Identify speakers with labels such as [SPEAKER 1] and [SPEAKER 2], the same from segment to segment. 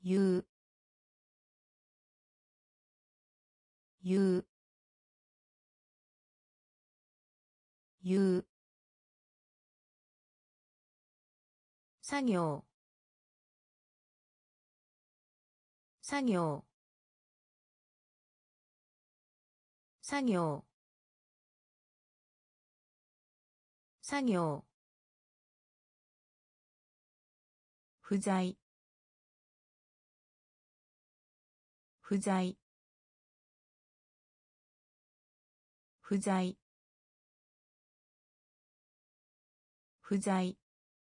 [SPEAKER 1] 言う言う言う作業作業作業作業不在不在不在不在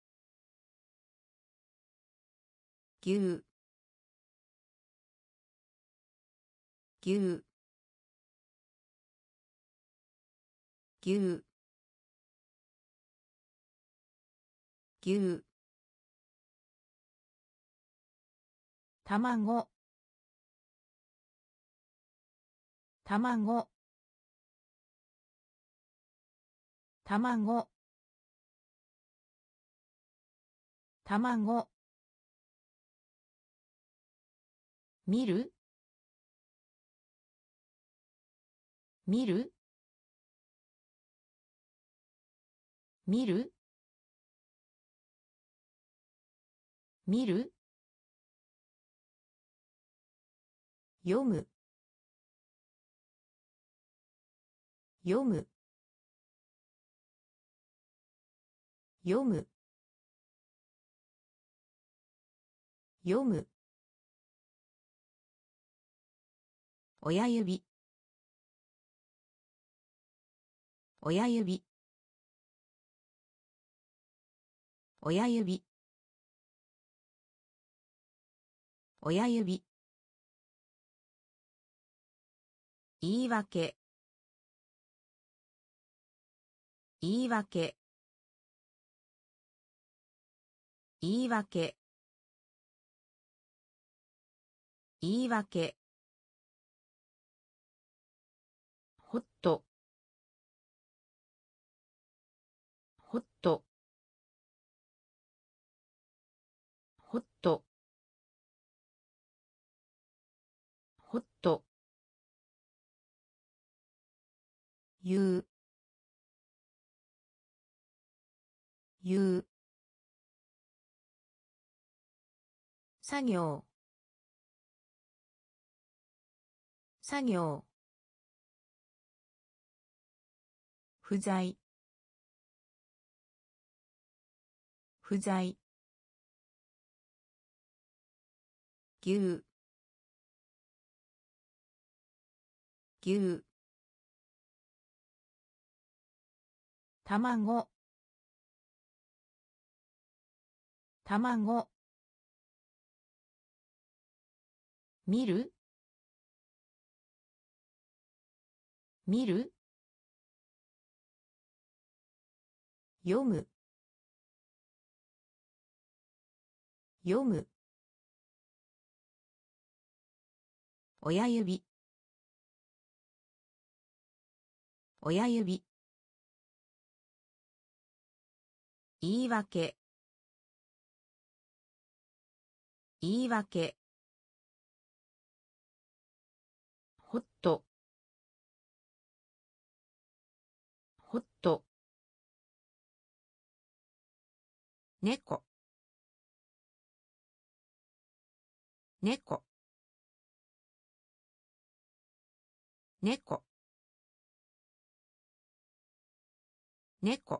[SPEAKER 1] 牛牛牛牛卵卵卵卵見る見る見る見る読む読む読む読む親指親指親指親指言い訳言い訳言い訳言い訳ホットホットホットホット言う言う作業作業不在不在牛牛卵卵見る見る読む読む親指親指言い訳言い訳ホットホット猫猫猫猫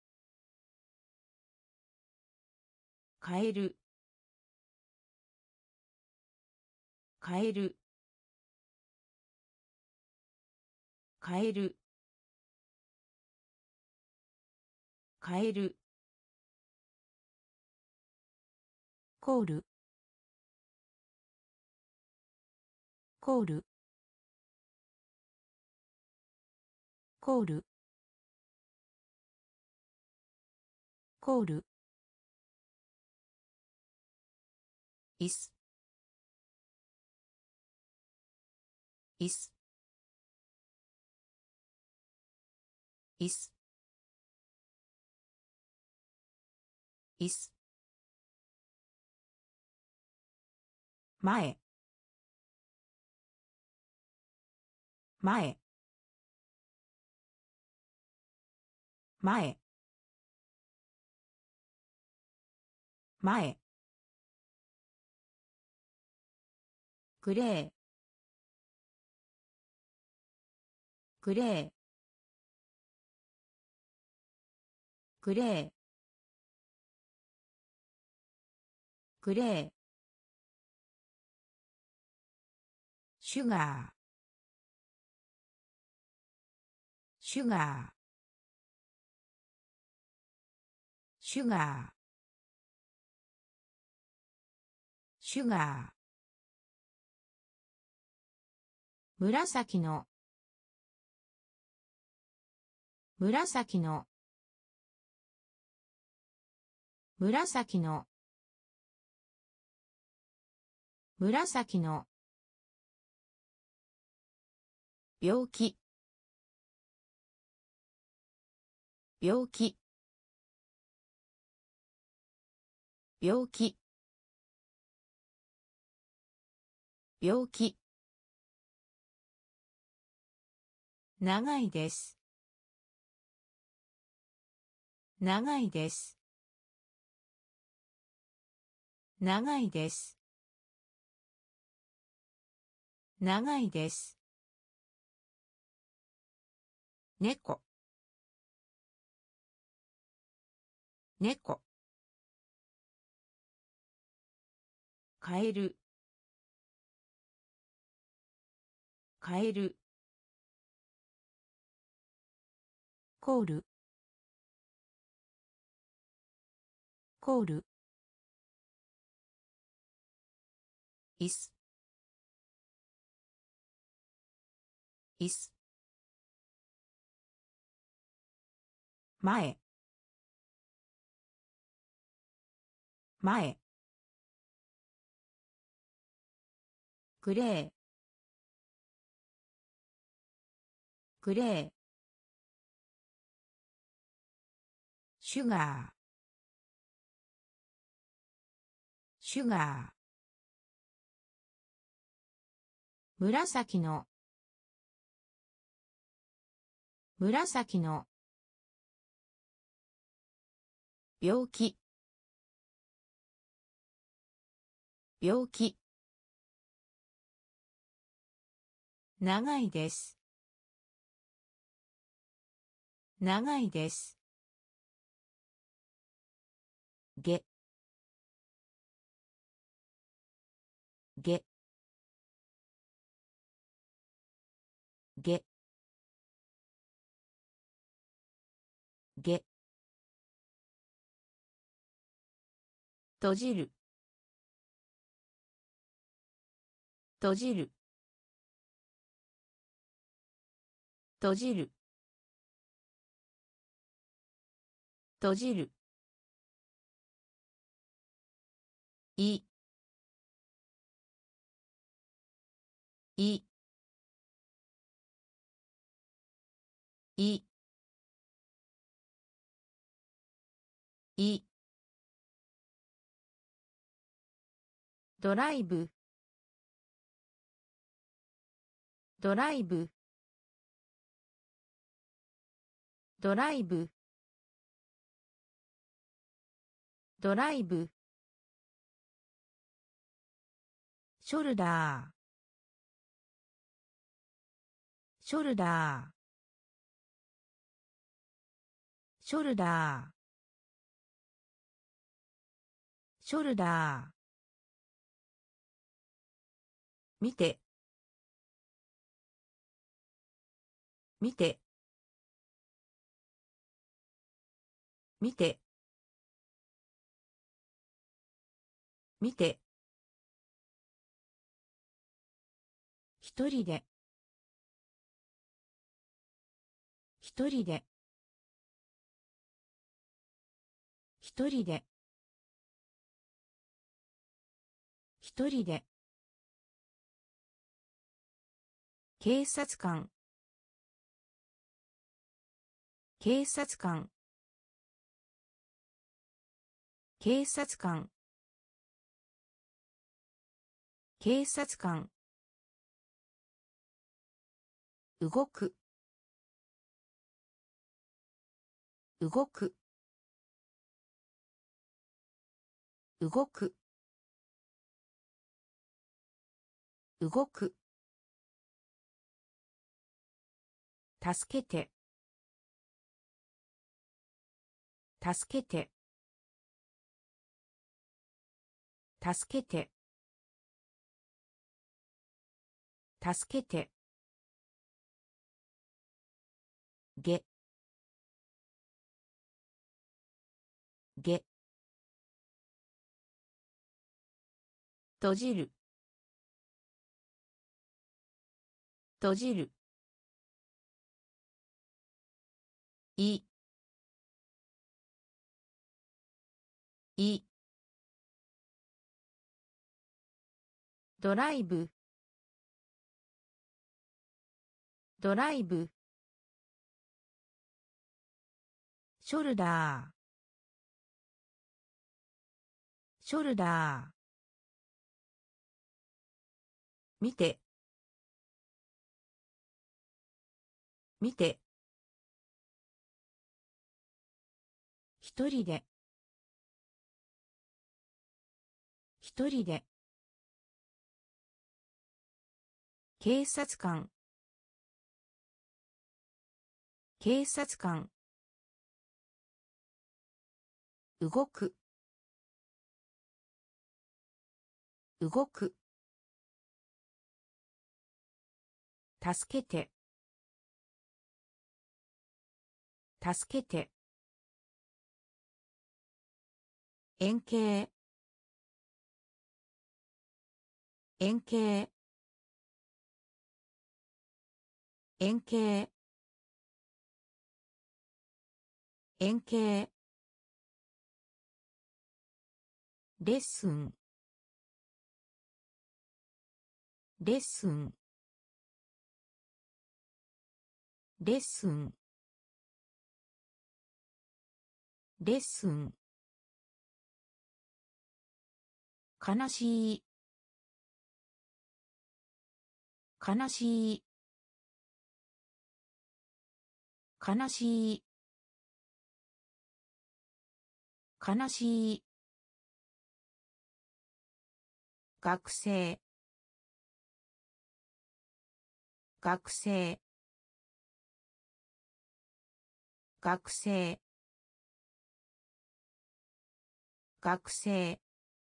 [SPEAKER 1] カエルカエルカエルカエルコールコールコールコールいすいすいすいす前前前前グレーグレーグレーグレーシュガーシュガーシュガーシュガー紫の紫の紫の紫の病気病気病気病気長いです長いです長いです長いです猫猫カエルカエルコールコール椅子椅子前前グレーグレーシュガーシュガー紫の紫の病気病気長いです長いですげげげげ閉じる閉じる閉じる閉じるいいいいドライブドライブドライブドライブショルダーショルダーショルダーショルダー見て見て見て見て一人で一人で一人で一人で警察官警察官警察官警察官。動く。動く。動く。動く。助けて。助けて。助けて。助けて。げ。げ。閉じる。閉じる。い。い。ドライブ。ドライブ。ショルダー。ショルダー。見て。見て。一人で。一人で。警察官。警察官。動く。動く。助けて。助けて。円形。円形。円形。円形。レッスン。レッスン。レッスン。レッスン。悲しい。悲しい。悲しい。悲しい。学生。学生。学生。学生。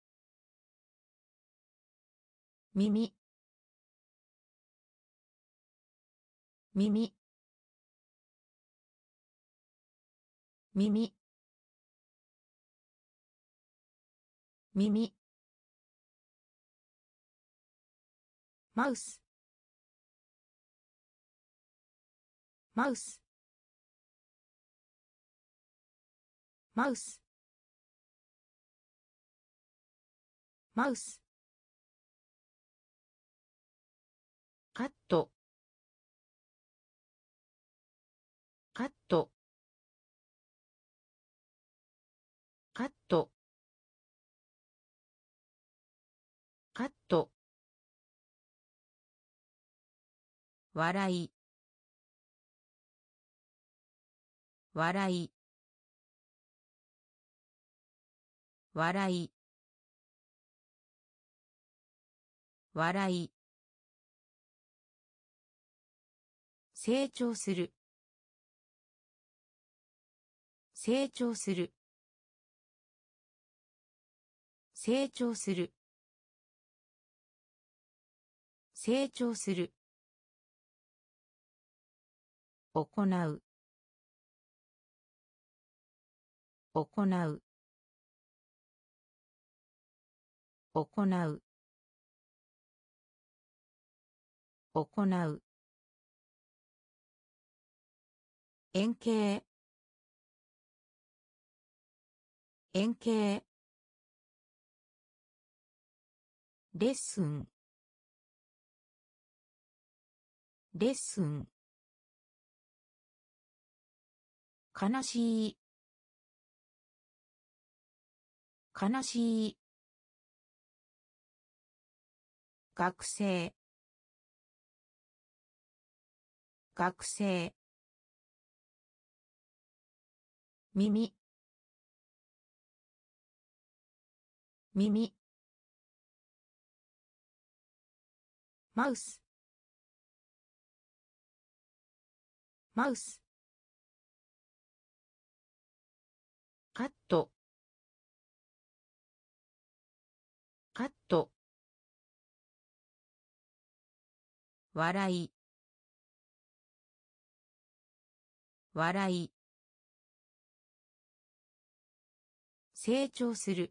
[SPEAKER 1] 耳。耳。耳。耳。マウス。マウス。マウス。マウス。カット。カット。カット。カット。笑い。笑い。笑い。笑い。成長する。成長する。成長する。成長する。行う。行う。行う。行う。円形。円形。レッスン。レッスン。悲しい。悲しい。 学生学生耳耳マウスマウスカットカット笑い笑い成長する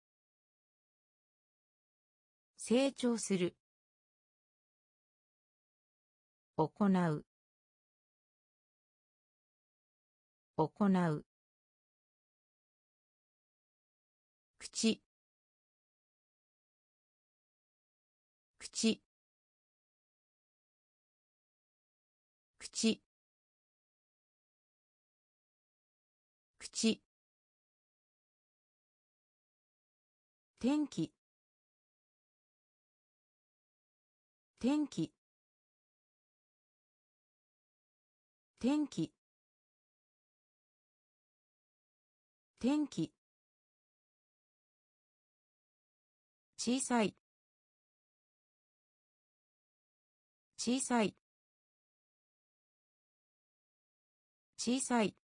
[SPEAKER 1] 成長する行う行う口口口口天気天気天気天気小さい小さい小さい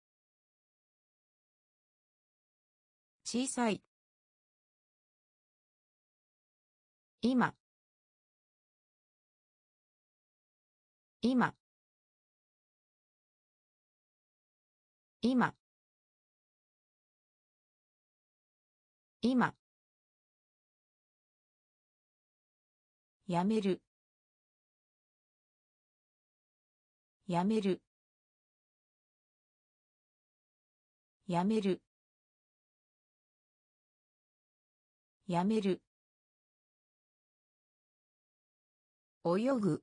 [SPEAKER 1] 小さい今今今今やめるやめるやめるやめる泳ぐ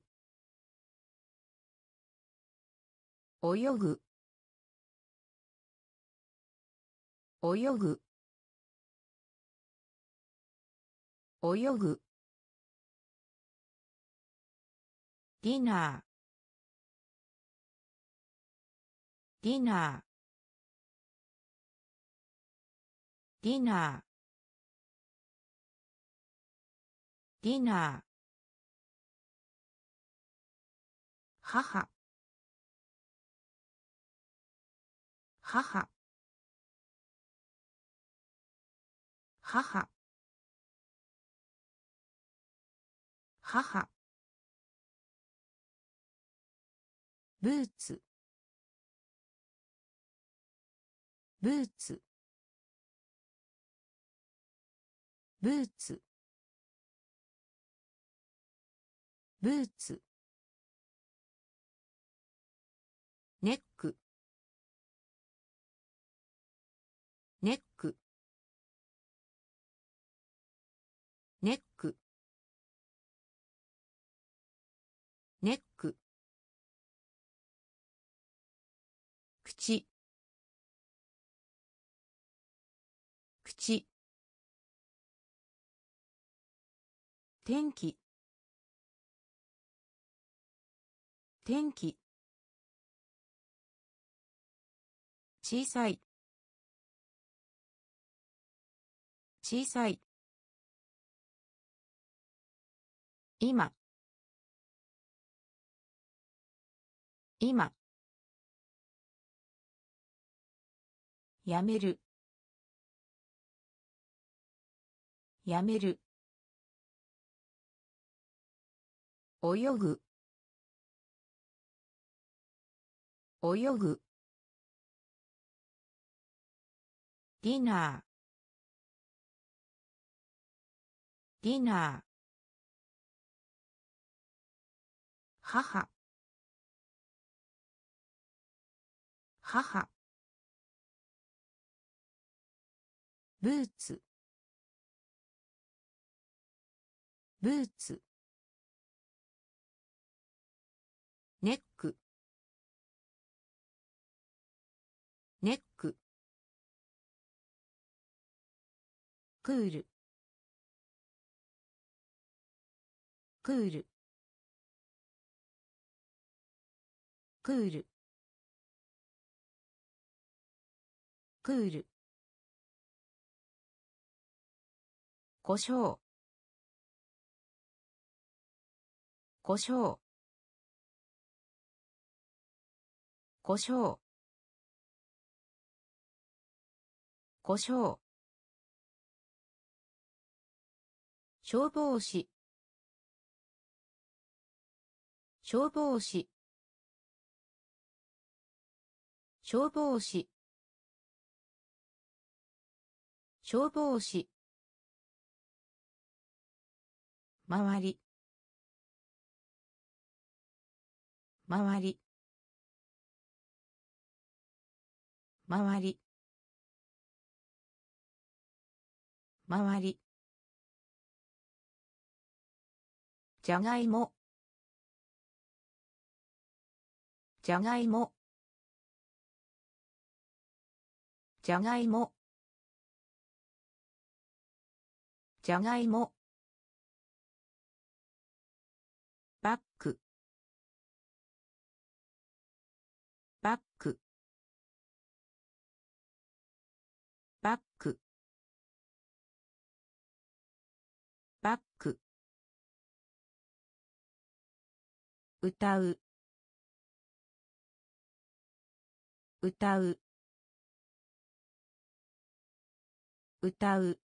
[SPEAKER 1] 泳ぐ泳ぐ泳ぐディナーディナーディナーディナー母母母母ブーツブーツブーツブーツネックネックネックネック口口天気天気小さい小さい今今やめるやめる泳ぐ泳ぐディナーディナー母母ブーツブーツネックネッククールクールクールクール胡椒胡椒胡椒胡椒消防士消防士消防士消防士周り周り周り周りじゃがいもじゃがいもじゃがいもじゃがいもバックバックバックバック歌う歌う歌う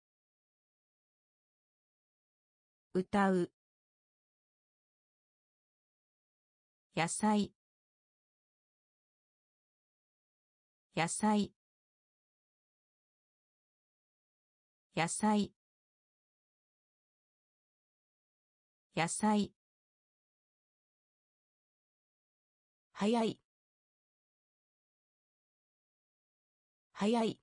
[SPEAKER 1] 歌う野菜野菜野菜野菜早い早い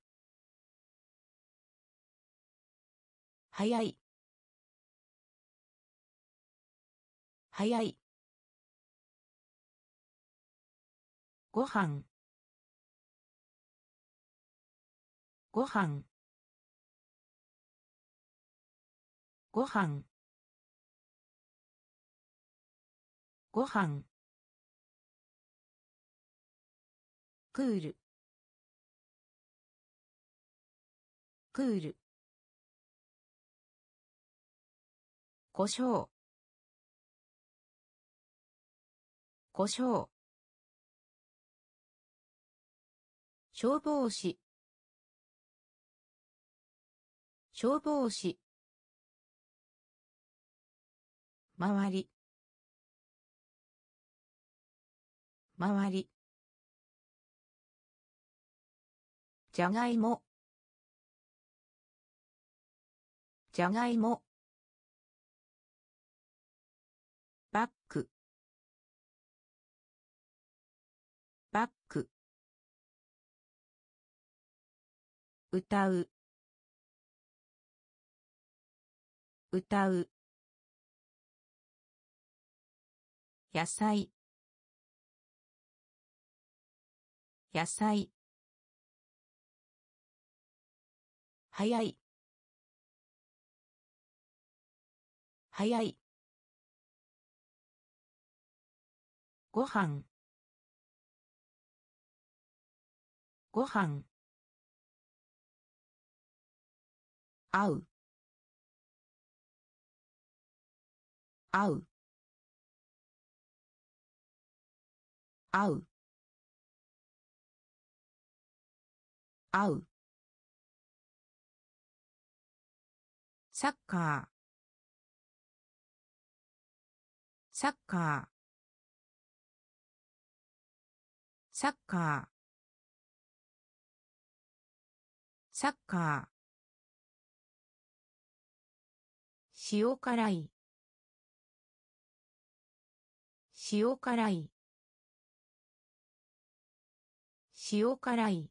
[SPEAKER 1] 早い早いご飯ご飯ご飯ご飯クールクール胡椒胡椒消防士消防士周り周りじゃがいもじゃがいもバックバック歌う歌う野菜野菜早い早いご飯ご飯合う合う合う合うサッカーサッカーサッカーサッカー塩辛い塩辛い塩辛い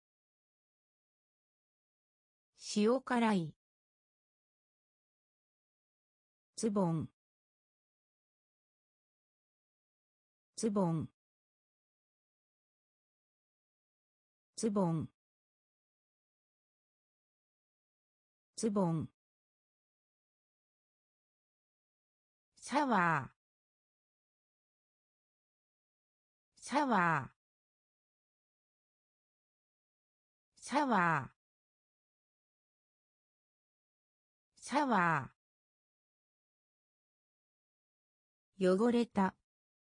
[SPEAKER 1] 塩辛いズボンズボンズボンズボンサワーサワーサワーサワー汚れた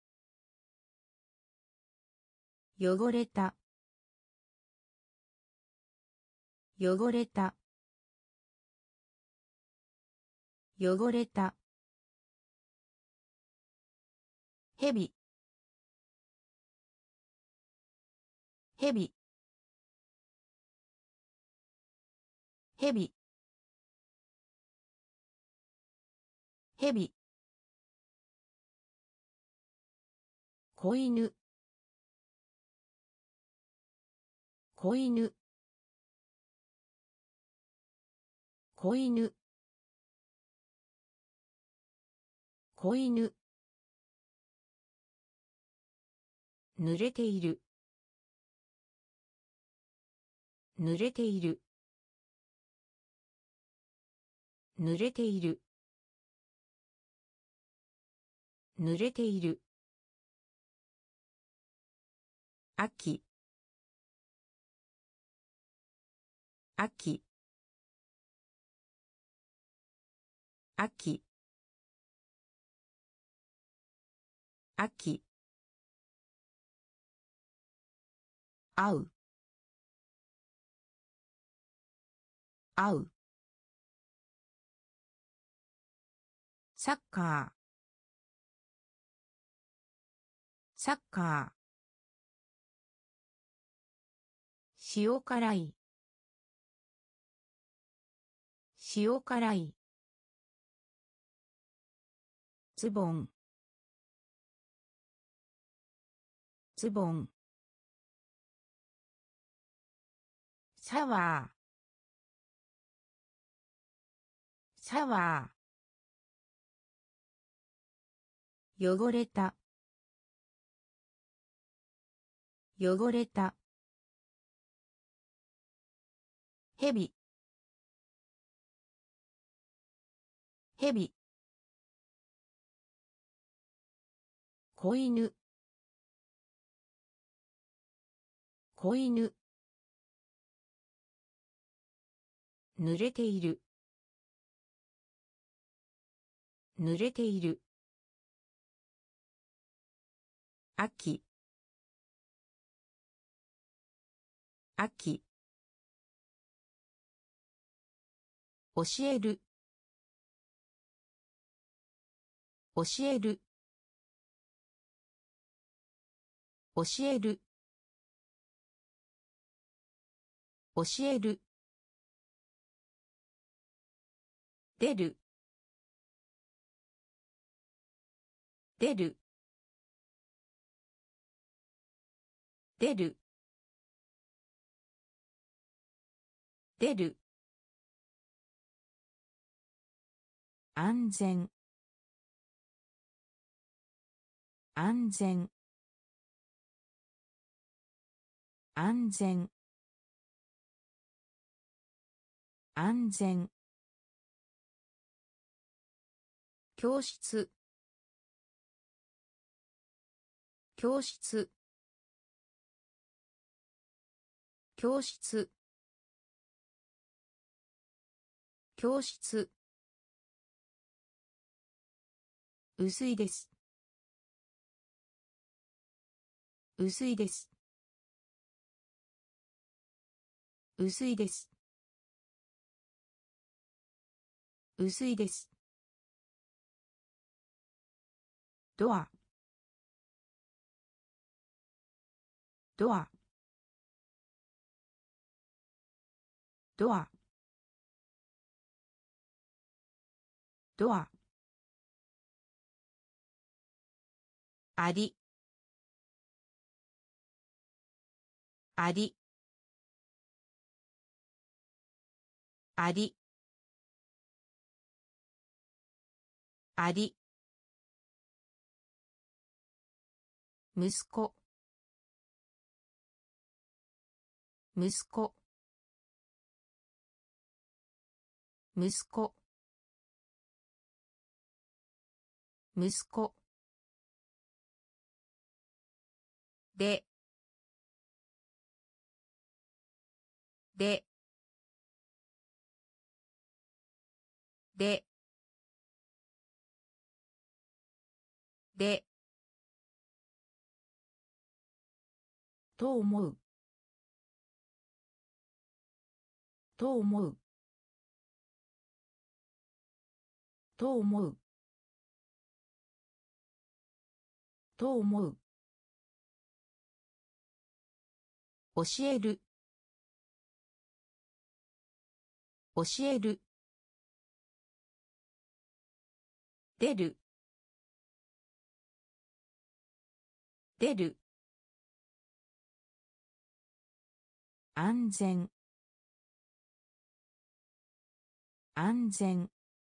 [SPEAKER 1] 汚れた汚れた汚れたヘビヘビヘビヘビ子犬子犬子犬子犬濡れている濡れている濡れている濡れている秋秋秋秋会う会うサッカーサッカー塩辛い塩辛いズボンズボンサワーサワー汚れた汚れたヘビヘビ子犬子犬濡れている濡れている秋秋教える教える教える教える出る出る出る出る安全安全安全安全教室教室教室教室薄いです薄いです薄いです薄いですドアドアドアドアありありありあり息子息子息子息子ででででと思うと思うと思うと思う教える教える出る出る安全安全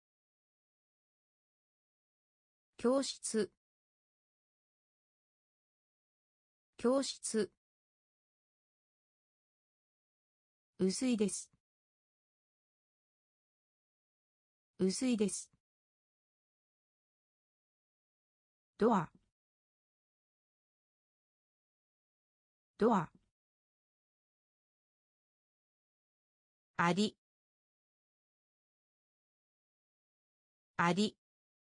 [SPEAKER 1] 教室教室薄いです薄いですドアドアありあり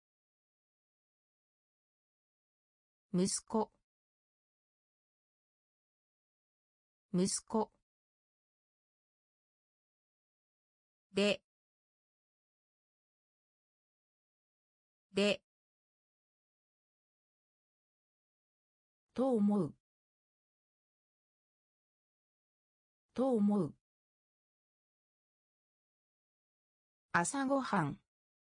[SPEAKER 1] 息子息子ででと思うと思う朝ごはん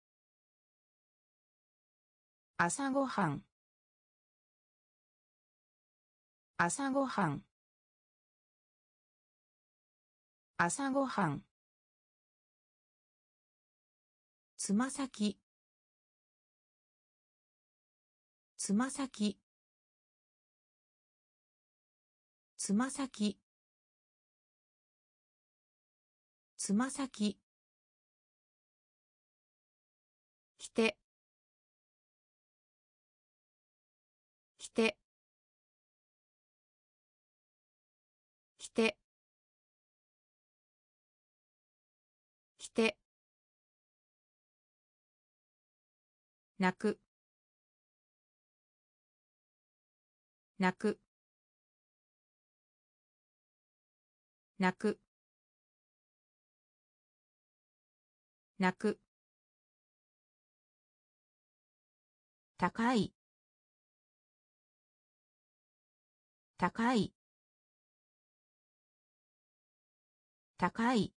[SPEAKER 1] 朝ごはん朝ごはん朝ごはんつま先つま先つま先つま先きてきてきてきて泣く泣く泣く泣く高い高い高い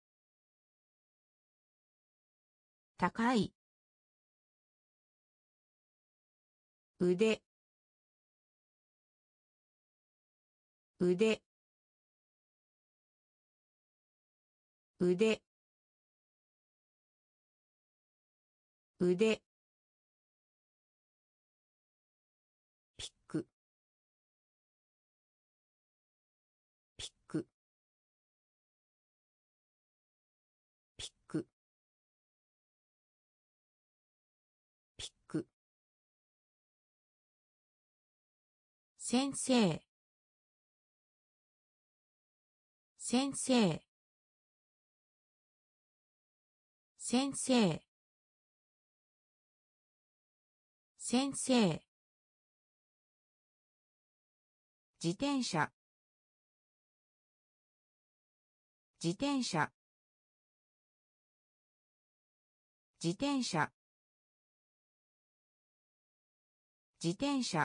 [SPEAKER 1] 高い腕腕腕腕ピックピックピックピック先生先生先生先生自転車自転車自転車自転車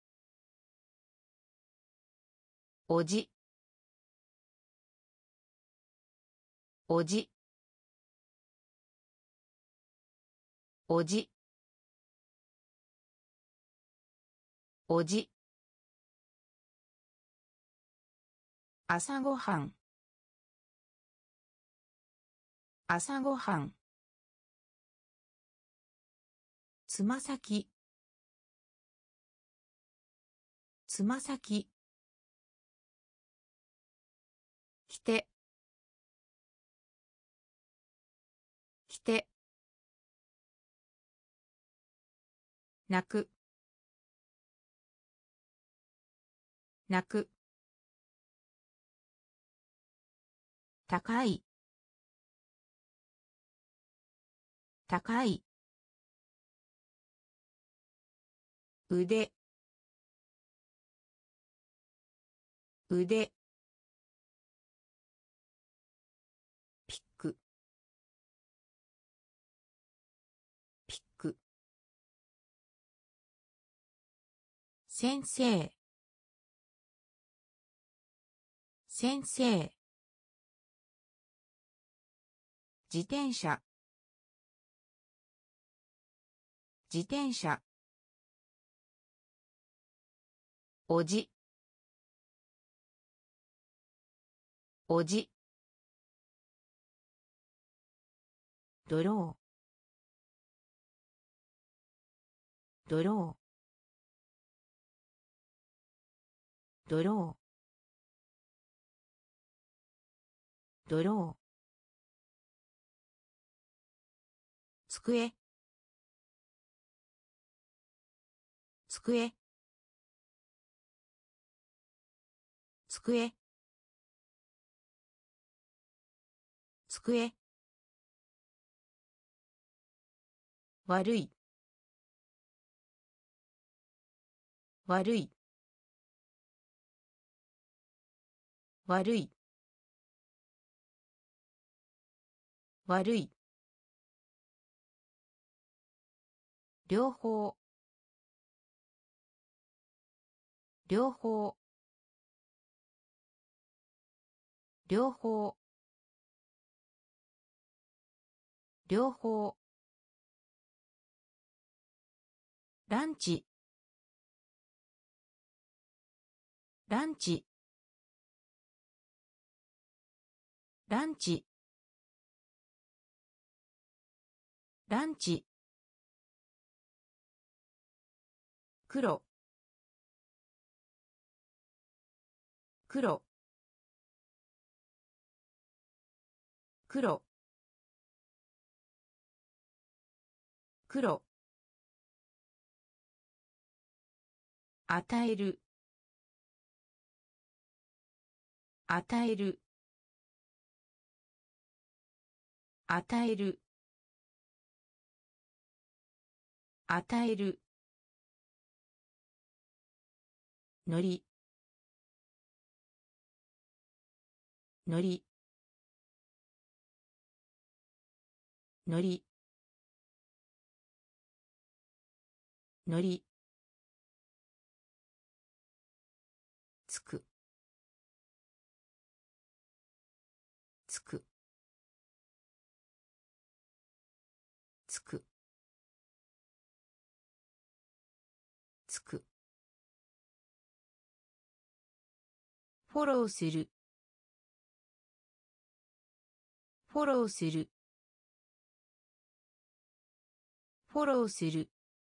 [SPEAKER 1] おじおじおじおじ朝ごはん朝ごはんつま先つま先きてきて泣く泣く高い高い腕腕ピックピック先生先生自転車自転車おじおじドロードロードロードロー机机机机悪い悪い悪い悪い両方両方両方両方ランチランチランチランチ黒黒黒黒与える与える与える与えるのりのりのりのりつくつくつくつくフォローするフォローするフォローする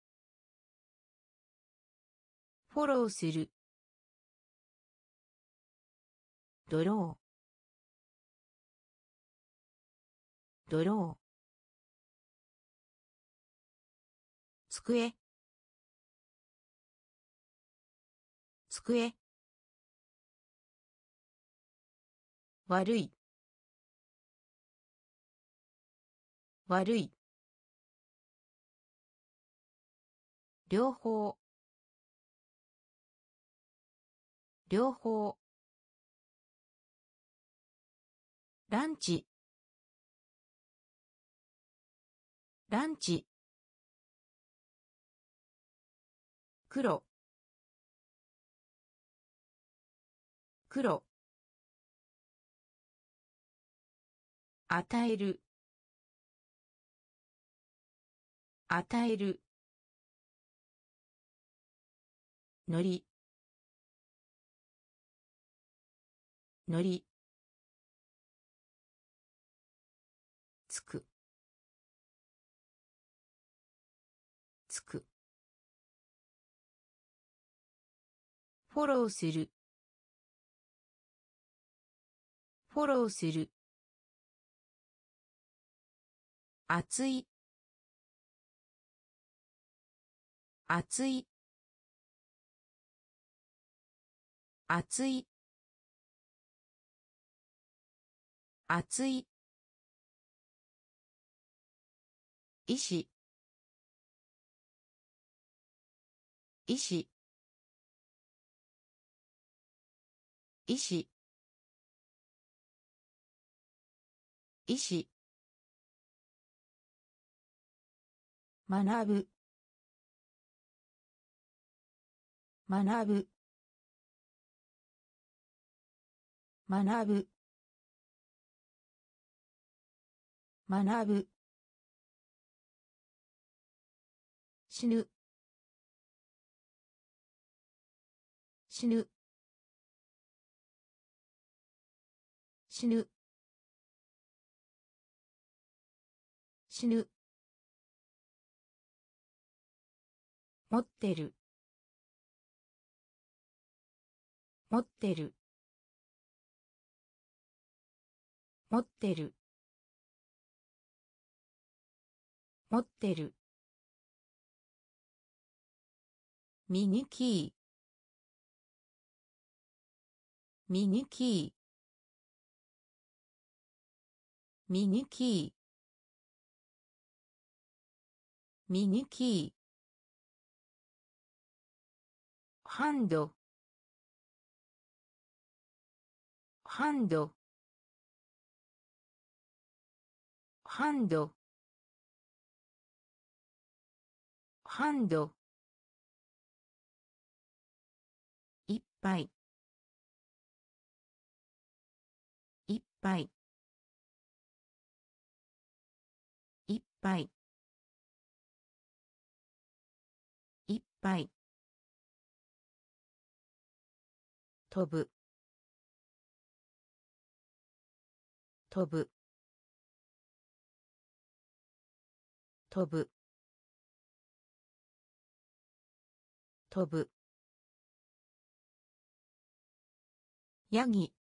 [SPEAKER 1] フォローするドロードロー机机悪い悪い両方両方ランチランチ黒黒与える与えるのりのりつくつくフォローするフォローする熱い熱い熱い熱い医師医師医師医師学ぶ学ぶ学ぶ学ぶ死ぬ死ぬ死ぬ死ぬ持ってる持ってる持ってる持ってるミニキーミニキーミニキーミニキーハンドハンドハンドハンドいっぱいいっぱいいっぱいいっぱい飛ぶ飛ぶ飛ぶ飛ぶヤギ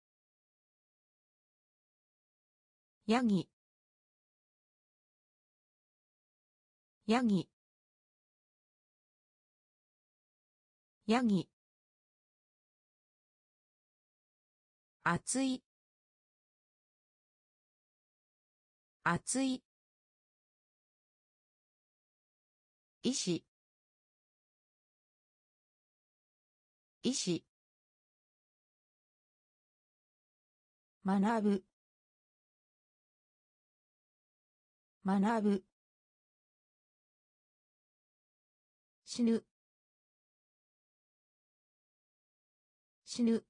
[SPEAKER 1] ヤギヤギヤギ熱い熱い医師医師学ぶ学ぶ死ぬ死ぬ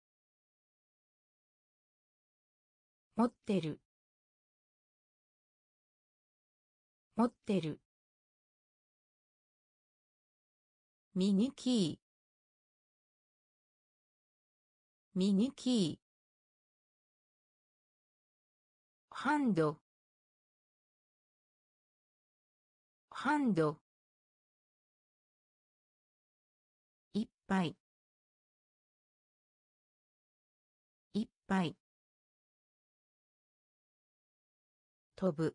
[SPEAKER 1] 持ってる持ってるミニキーミニキーハンドハンドいっぱいいっぱい飛ぶ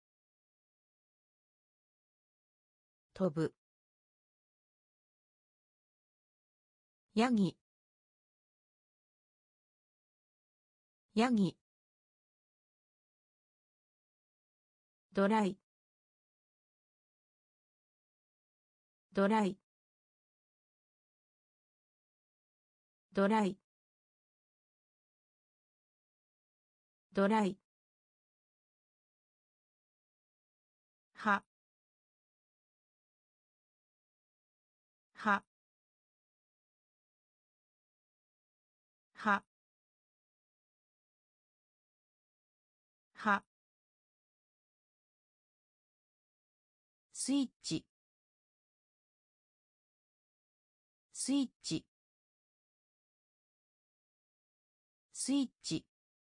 [SPEAKER 1] 飛ぶヤギヤギドライドライドライドライははははスイッチスイッチスイッチ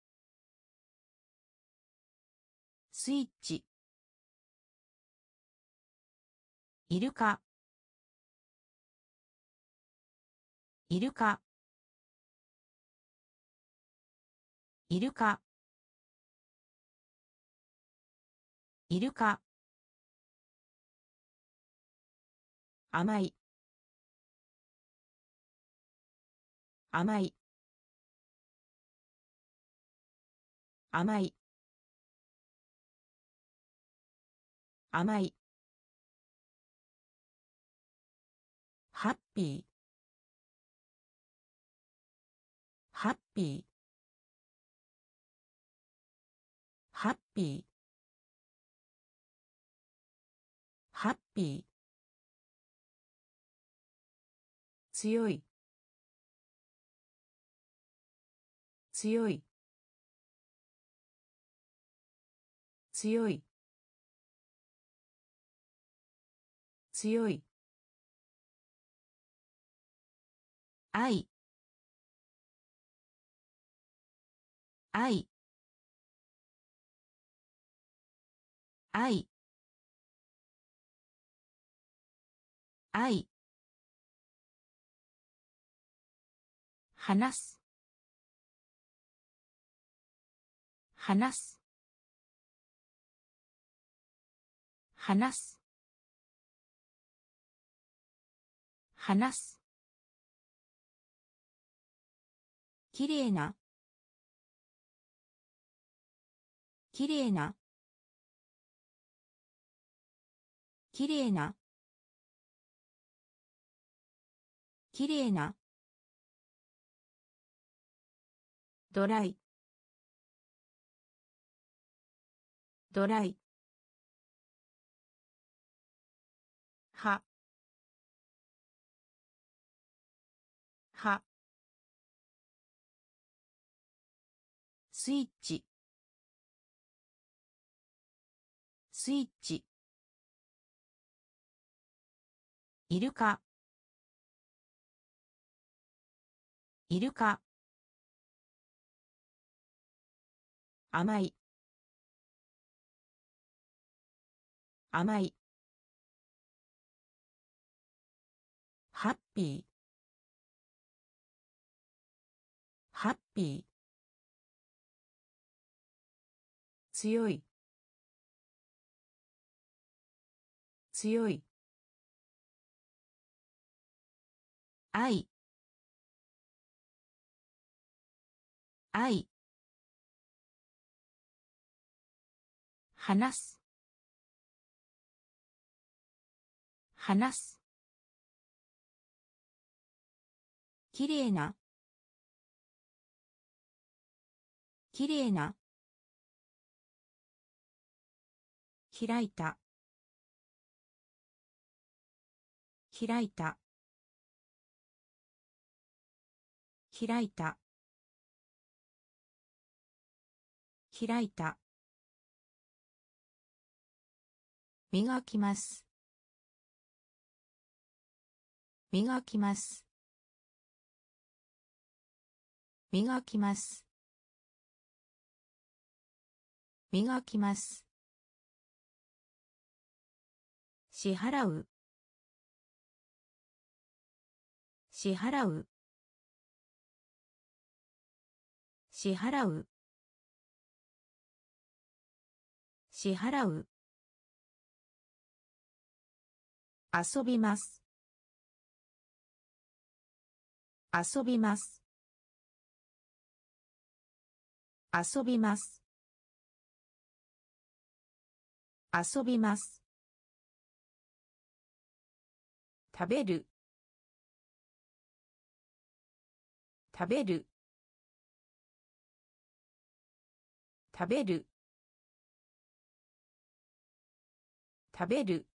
[SPEAKER 1] スイッチイルカイルカイルカイルカ甘い甘い甘い甘いハッピーハッピーハッピーハッピー強い強い強い強い愛愛愛愛話す話す話す話すきれいなきれいなきれいなきれいなドライドライははスイッチスイッチイルカイルカ甘い甘いハッピーハッピー強い強い愛愛話す話すきれいなきれいな開いた開いた開いた開いた磨きます磨きます磨きます磨きます支払う支払う支払う支払う遊びます遊びます遊びます遊びます食べる食べる食べる食べる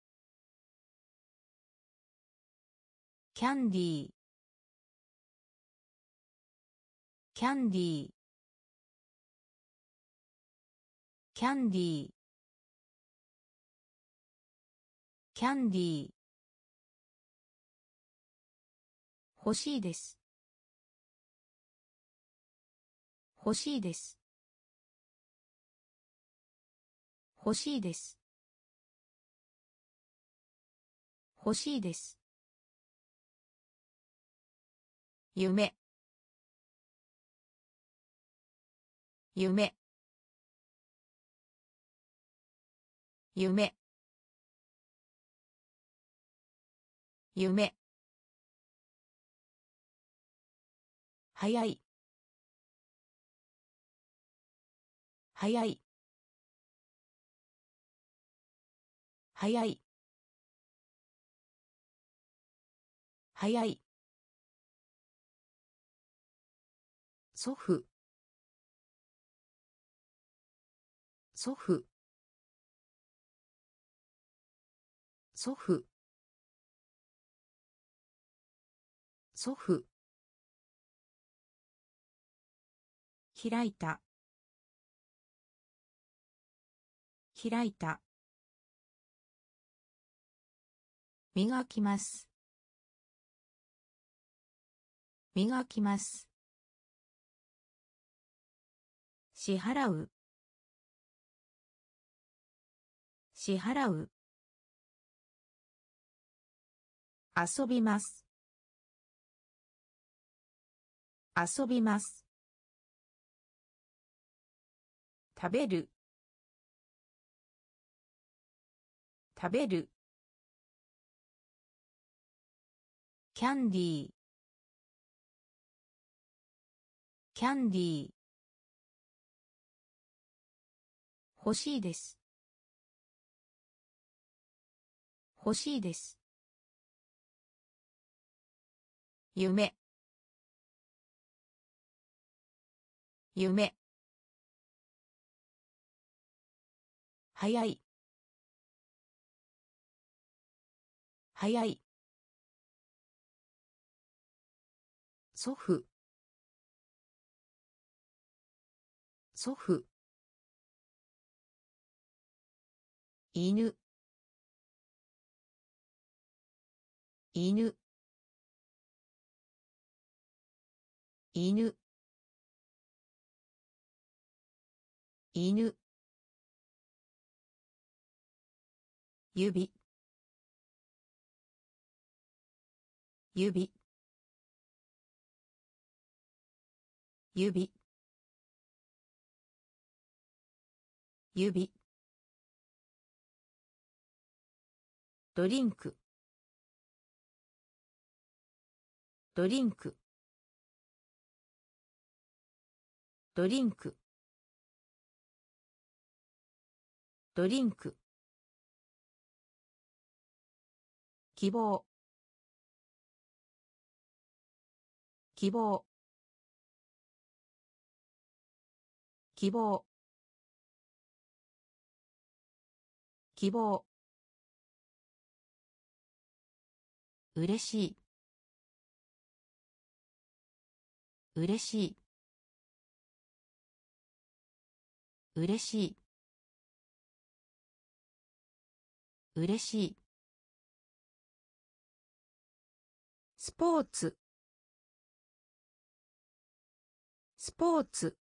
[SPEAKER 1] キャンディーキャンディーキャンディーキャンディー欲しいです欲しいです欲しいです欲しいです夢夢夢夢、早い、早い、早い、早い、祖父、祖父、祖父、祖父、開いた、開いた、磨きます、磨きます、支払う、支払う、遊びます、遊びます、食べる、食べる、キャンディー、キャンディー、欲しいです、欲しいです、夢、夢、早い、早い、祖父、祖父、犬、犬、犬、犬、指、指、指、指、ドリンク、ドリンク、ドリンク、ドリンク、希望、希望、希望、希望、うれしい、うれしい、うれしい、うれしい、スポーツ、スポーツ、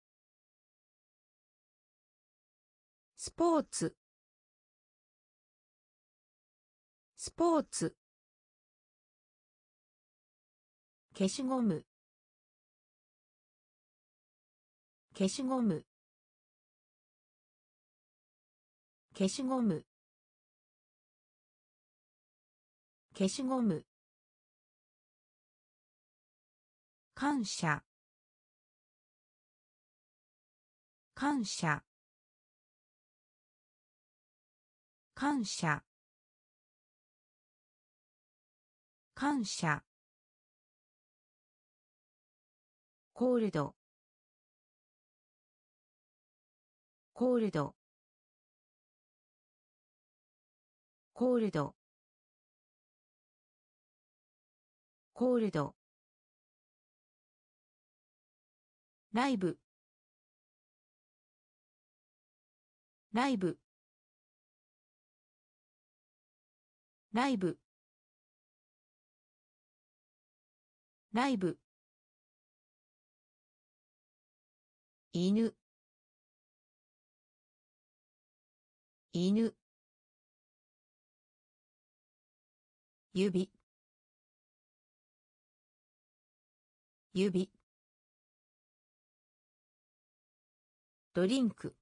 [SPEAKER 1] スポーツ、スポーツ、消しゴム、消しゴム、消しゴム、消しゴム、感謝、感謝、感謝、感謝、コールド、コールド、コールド、コールド、ライブ、ライブ、ライブ、ライブ、犬、犬、指、指、ドリンク、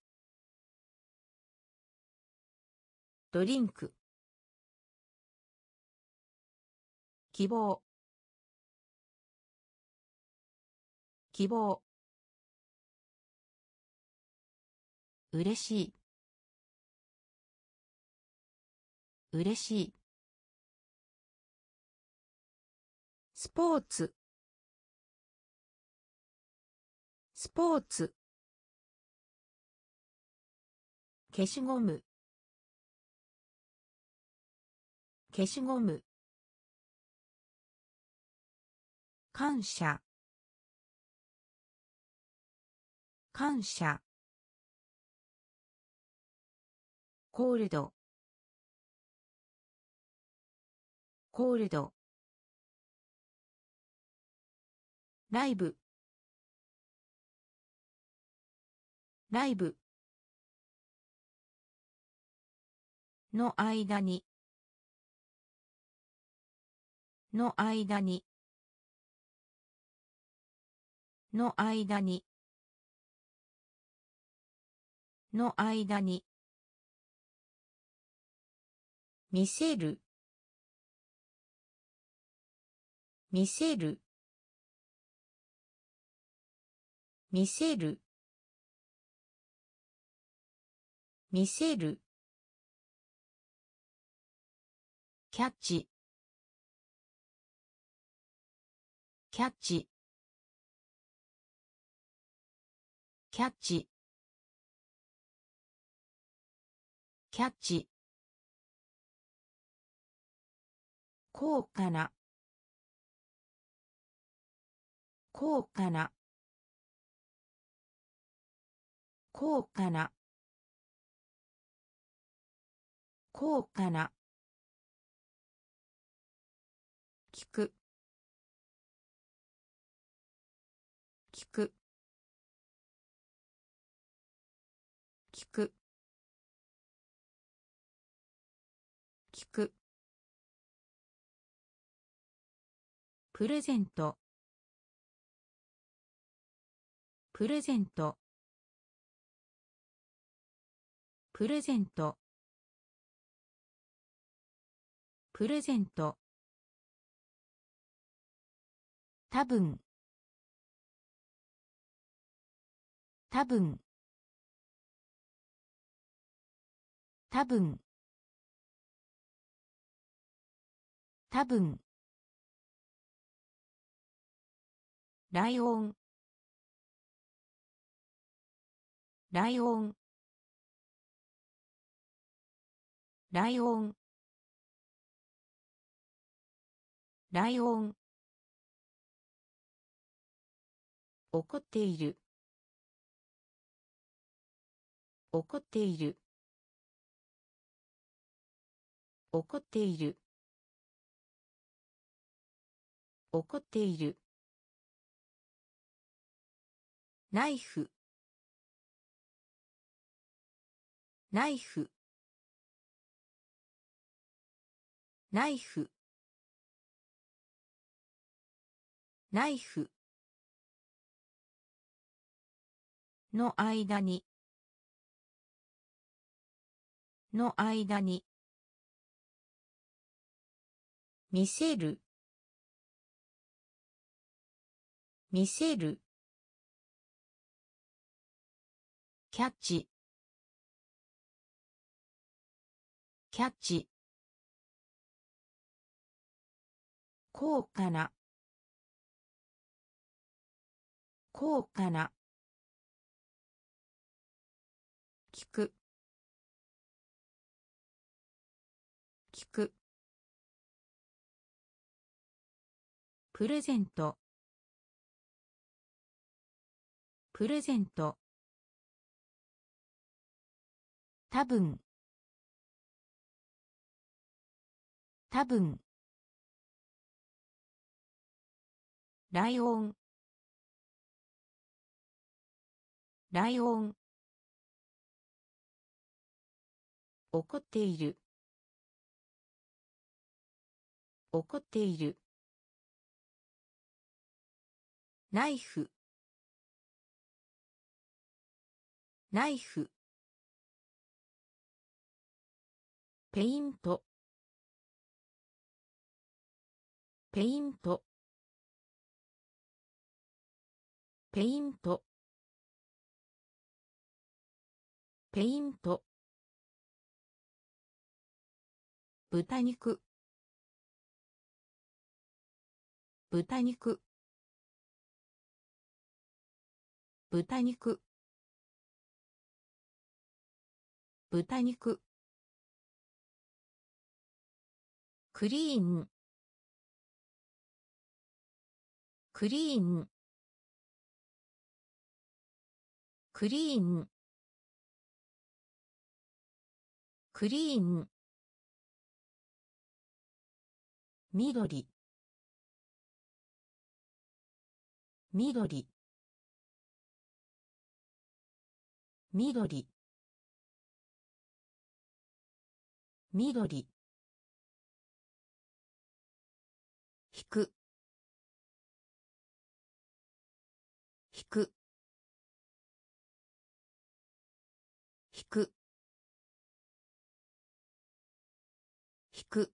[SPEAKER 1] ドリンク、 希望希望嬉しい嬉しいスポーツスポーツ消しゴム消しゴム感謝感謝コールドコールドライブライブの間にの間にの間にの間に見せる見せる見せる見せるキャッチキャッチキャッチキャッチ高価な高価な高価な高価な聞く聞く聞く聞くプレゼントプレゼントプレゼントプレゼント多分多分多分多分ライオンライオンライオンライオン怒っている怒っている怒っている怒っているナイフナイフナイフナイフの間にの間に見せる見せるキャッチキャッチ高価な高価な聞く聞くプレゼントプレゼント多分多分ライオンライオン怒っている怒っているナイフナイフペイントペイントペイントペイント豚肉豚肉豚肉豚肉クリーンクリーンクリーンクリーン緑緑緑緑引く引く引く引く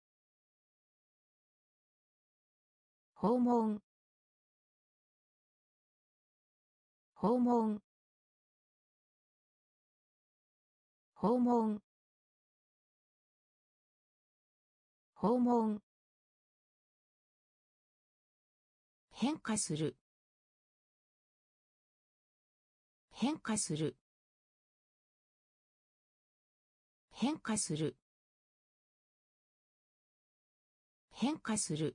[SPEAKER 1] 訪問訪問訪問訪問変化する変化する変化する変化する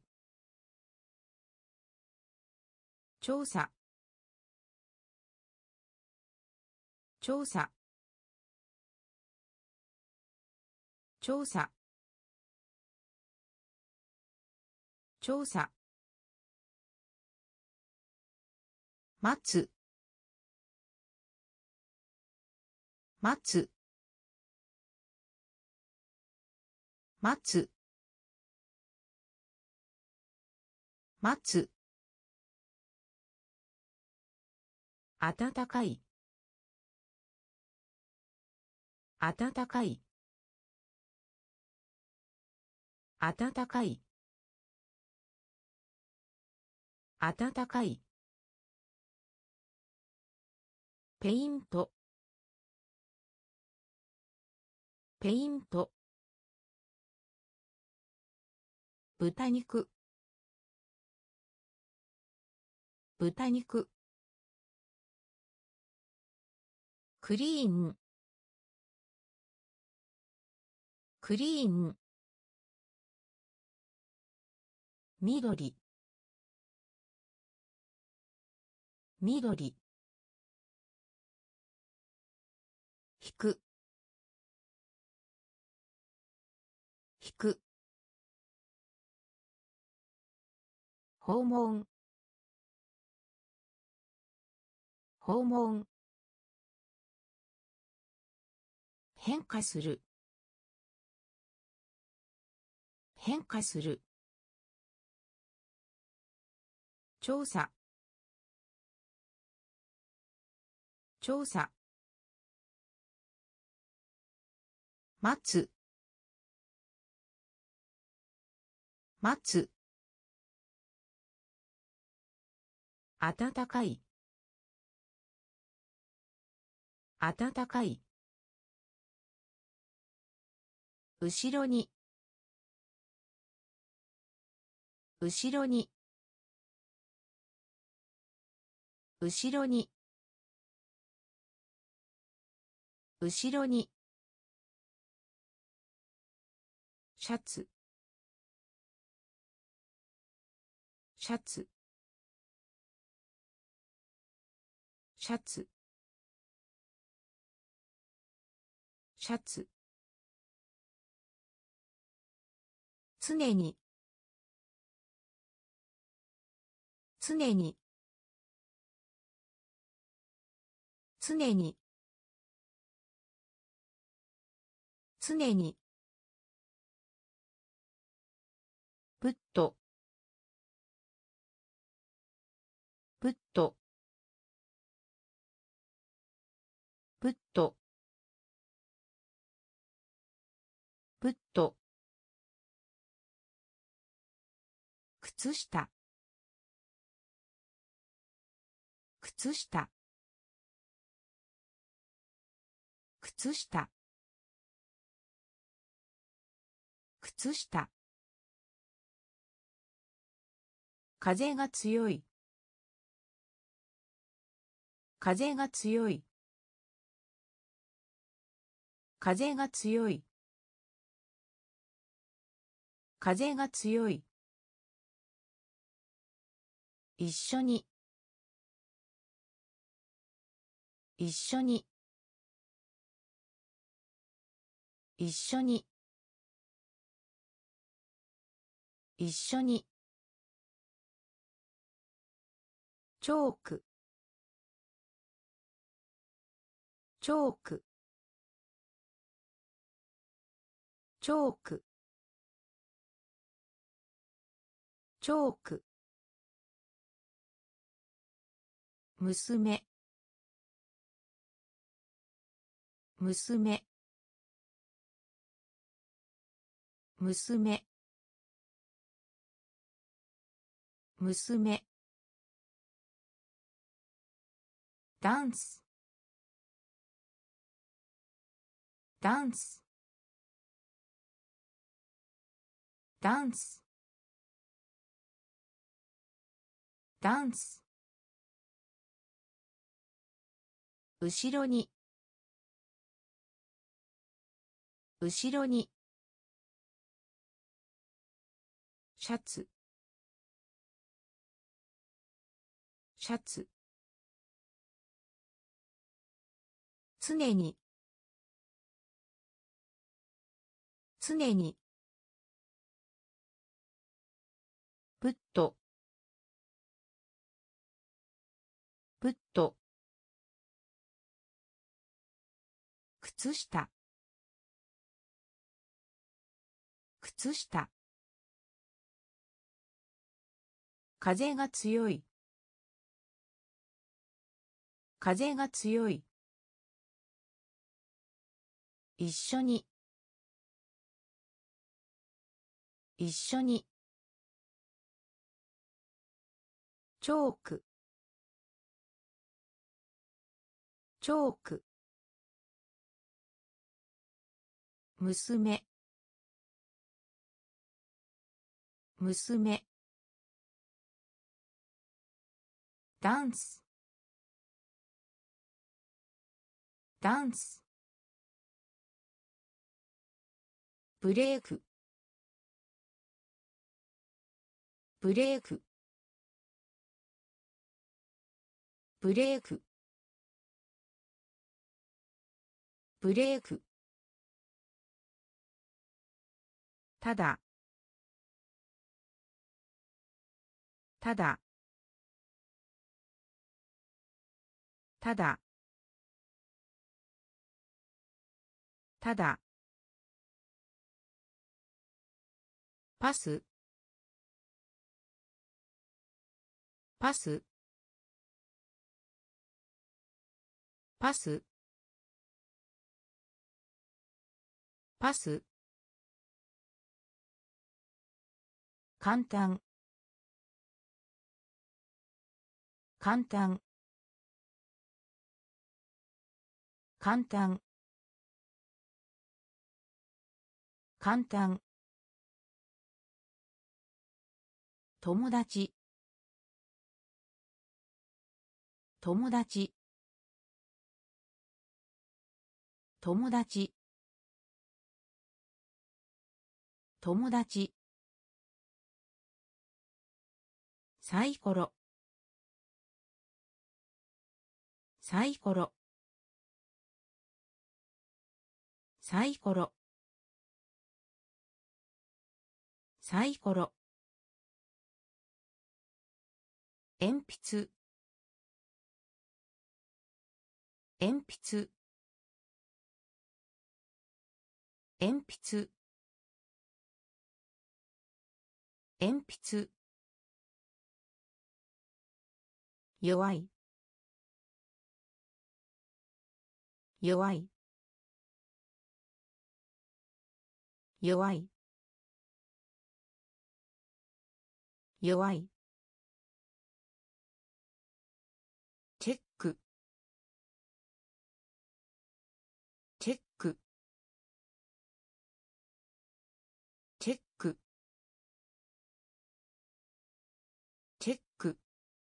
[SPEAKER 1] 調査調査調査調査待つ待つ待つ待つ暖かい暖かい暖かい暖かいペイントペイント豚肉豚肉クリーンクリーン緑緑引く引く訪問訪問変化する変化する調査調査待つ待つ暖かい暖かい後ろに後ろに後ろに後ろにシャツシャツシャツシャツ常に常に常に常にプットプットプットプット靴下靴下靴下靴下風が強い風が強い風が強い風が強い一緒に一緒に一緒に一緒にチョークチョークチョークチョーク娘娘娘娘ダンスダンスダンスダンス後ろに後ろにシャツシャツ常に常にプットプット靴下靴下風が強い風が強い一緒に一緒にチョークチョーク娘娘ダンスダンスブレークブレークブレークブレークただただただただパスパスパスパス簡単簡単簡単簡単友達友達友達友達サイコロサイコロサイコロサイコロ鉛筆鉛筆鉛筆鉛筆弱い弱い弱い弱いチェックチェックチェックチェック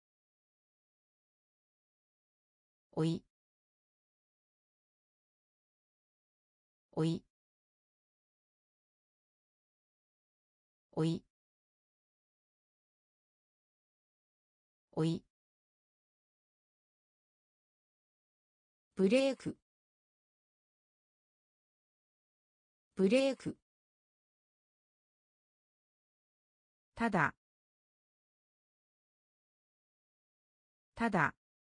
[SPEAKER 1] おいおいおいおいブレークブレークただただ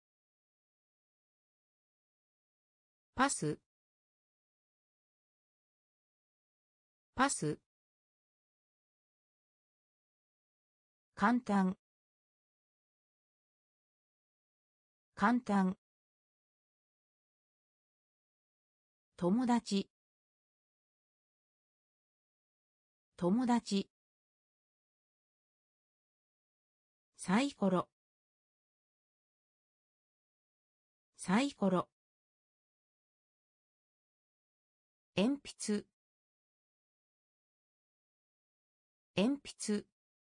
[SPEAKER 1] パスパス簡単簡単友達友達サイコロサイコロ鉛筆鉛筆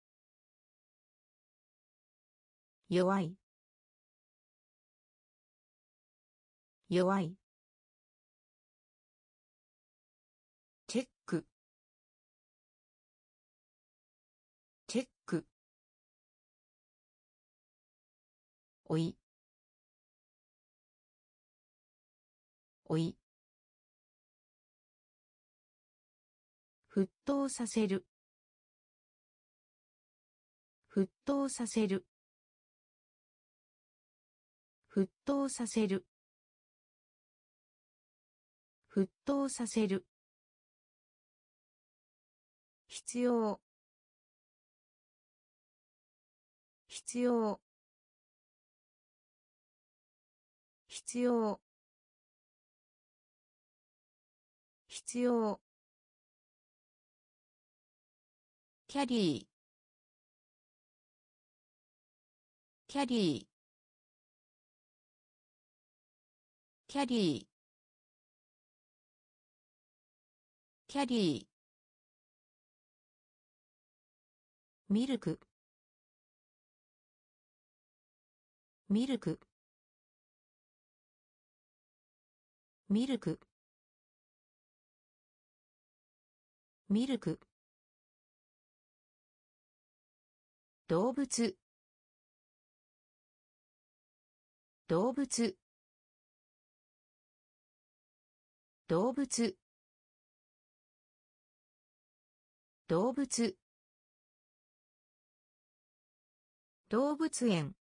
[SPEAKER 1] 弱い弱いチェックチェックおいおい沸騰させる沸騰させる沸騰させる沸騰させる必要必要必要必要キャリーキャリーキャリーキャリーミルクミルクミルクミルク動物動物動物動物動物園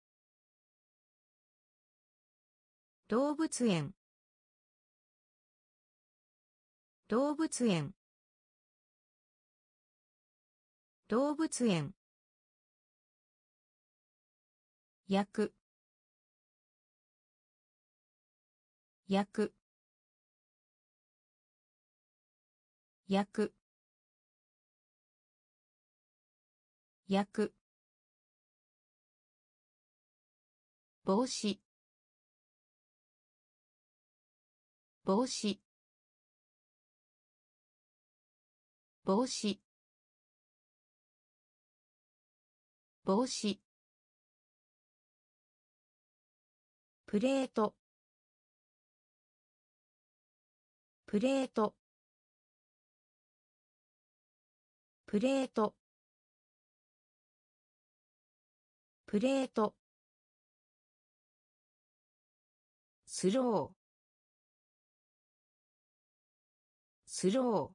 [SPEAKER 1] 動物園動物園動物園焼く焼く焼く焼く帽子帽子帽子帽子プレートプレートプレートプレートスロースロー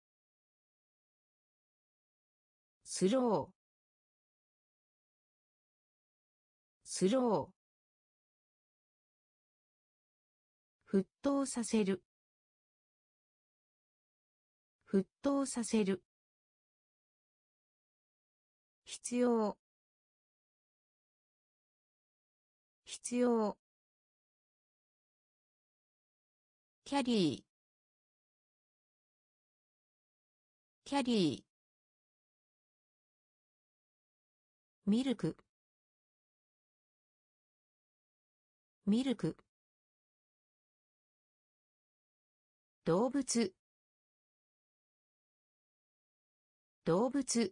[SPEAKER 1] スロースロー沸騰させる沸騰させる必要必要キャリーキャリーミルクミルク動物動物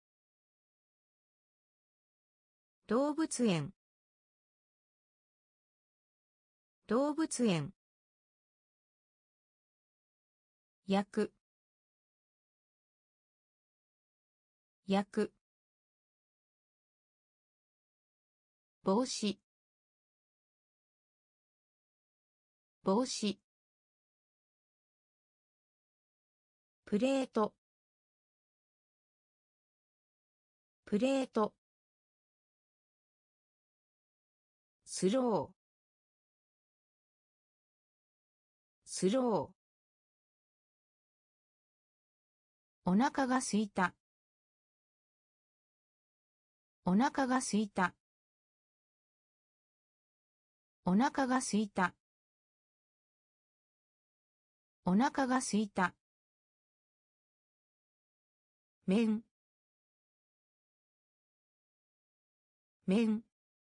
[SPEAKER 1] 動物園動物園焼く焼く帽子帽子プレートプレートスロースローお腹がすいたお腹がすいたお腹がすいたお腹がすいた麺麺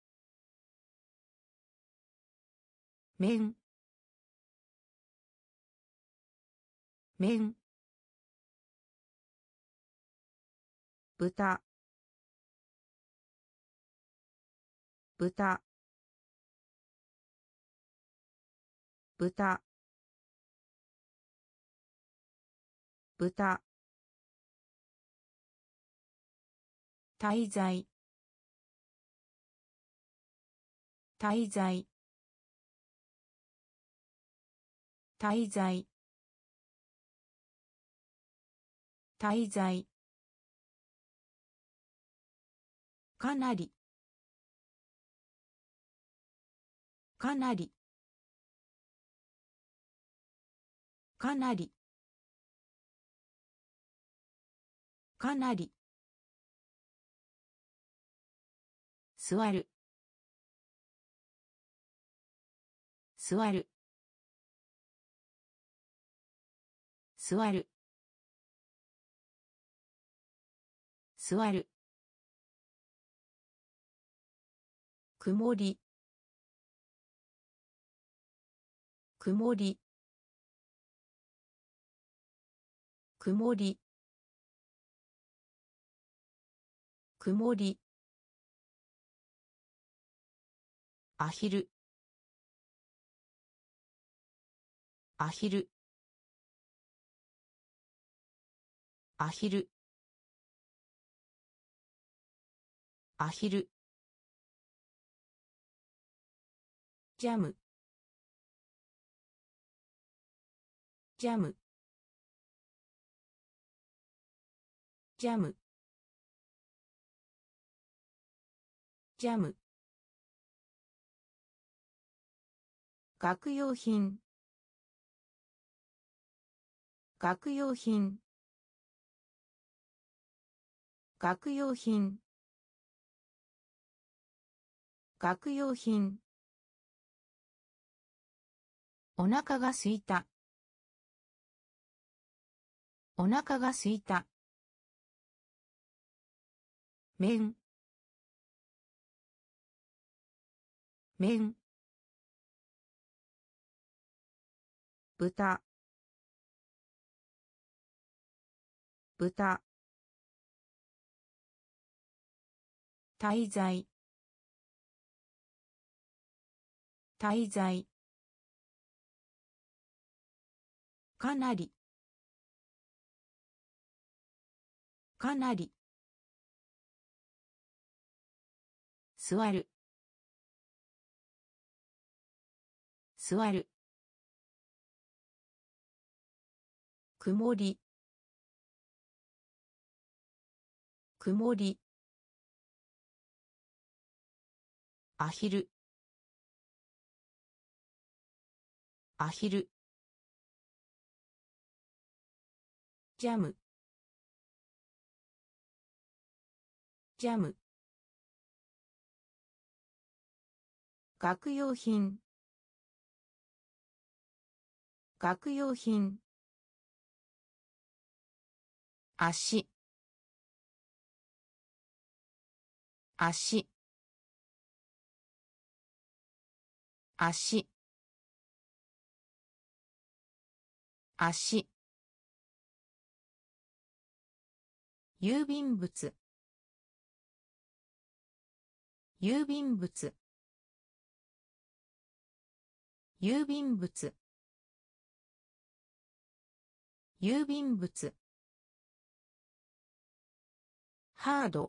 [SPEAKER 1] 麺麺豚豚豚豚滞在滞在滞在滞在かなりかなりかなりかなり座る座る座る座る曇り曇り曇り曇りアヒルアヒルアヒルアヒルジャムジャムジャムジャム学用品学用品学用品学用品お腹がすいたお腹がすいた麺麺豚豚滞在滞在かなりかなり座る座る曇り曇りアヒルアヒルジャムジャム学用品学用品足足足足郵便物郵便物郵便物郵便物ハード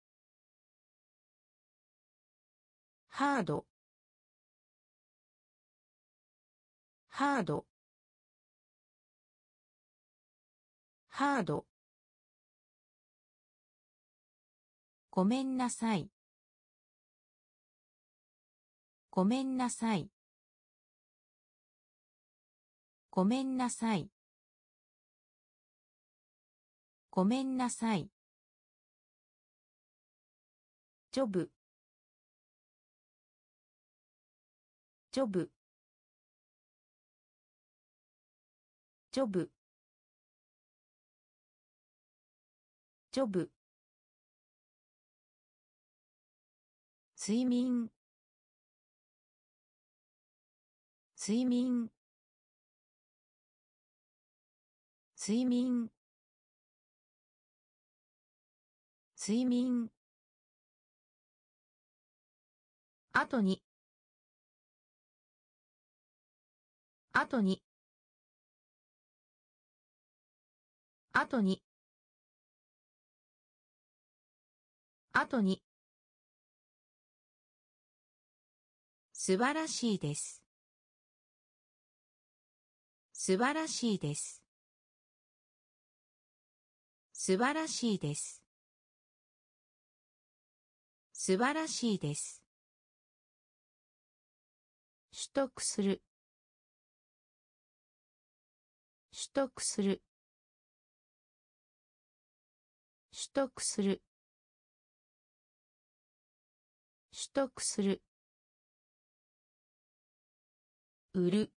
[SPEAKER 1] ハードハードハードごめんなさいごめんなさいごめんなさいごめんなさいジョブジョブジョブジョブ睡眠睡眠睡眠睡眠後に後に後に後に素晴らしいです素晴らしいです素晴らしいです素晴らしいです取得する取得する取得する取得する売る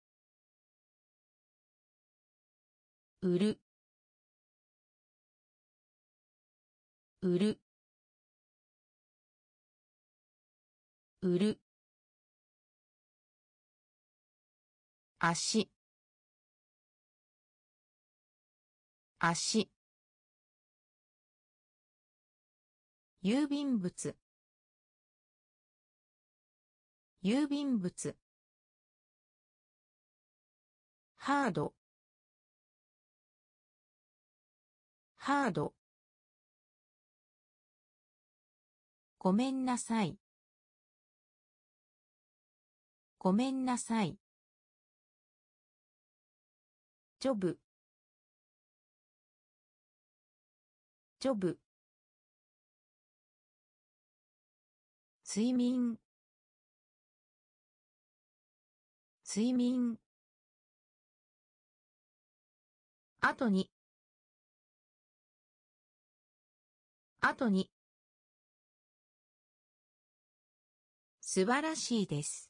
[SPEAKER 1] 売る売る売る足足郵便物郵便物ハードハードごめんなさいごめんなさいジョブジョブ睡眠睡眠後に後に素晴らしいです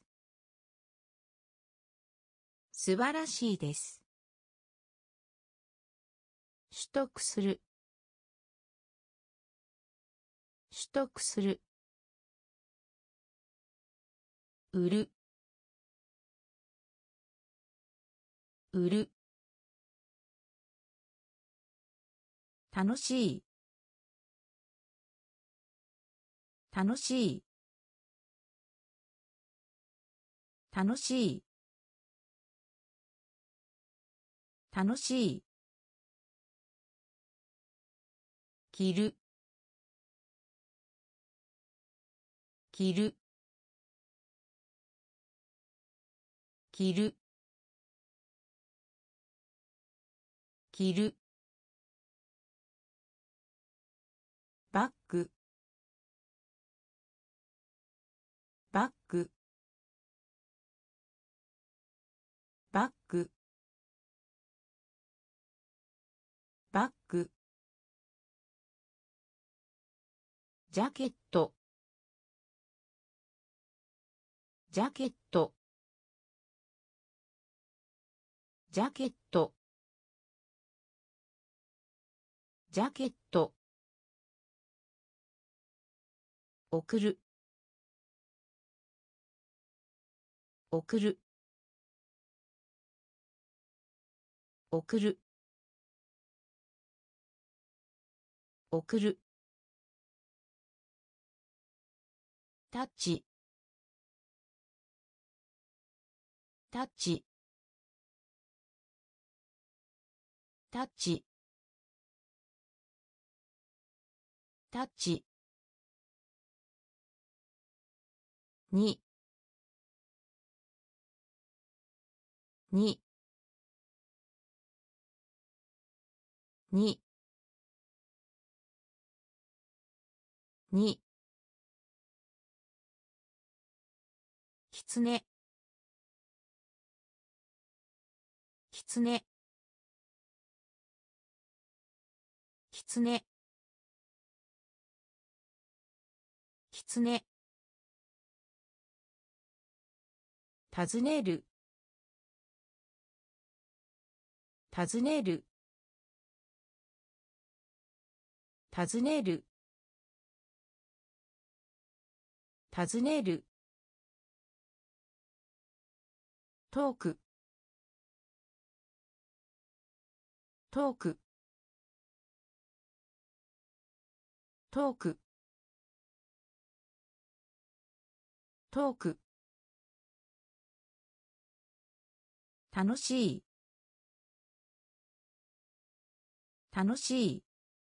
[SPEAKER 1] 素晴らしいです取得する取得する売る売る楽しい楽しい楽しい楽しい着る着る着る着るバッグバッグバッグバッグジャケットジャケットジャケットジャケット送る送る送る送るタッチタッチタッチタッチににににきつねきつねきつねきつね尋ねる尋ねる尋ねる尋ねるトークトークトークトーク楽しい楽しい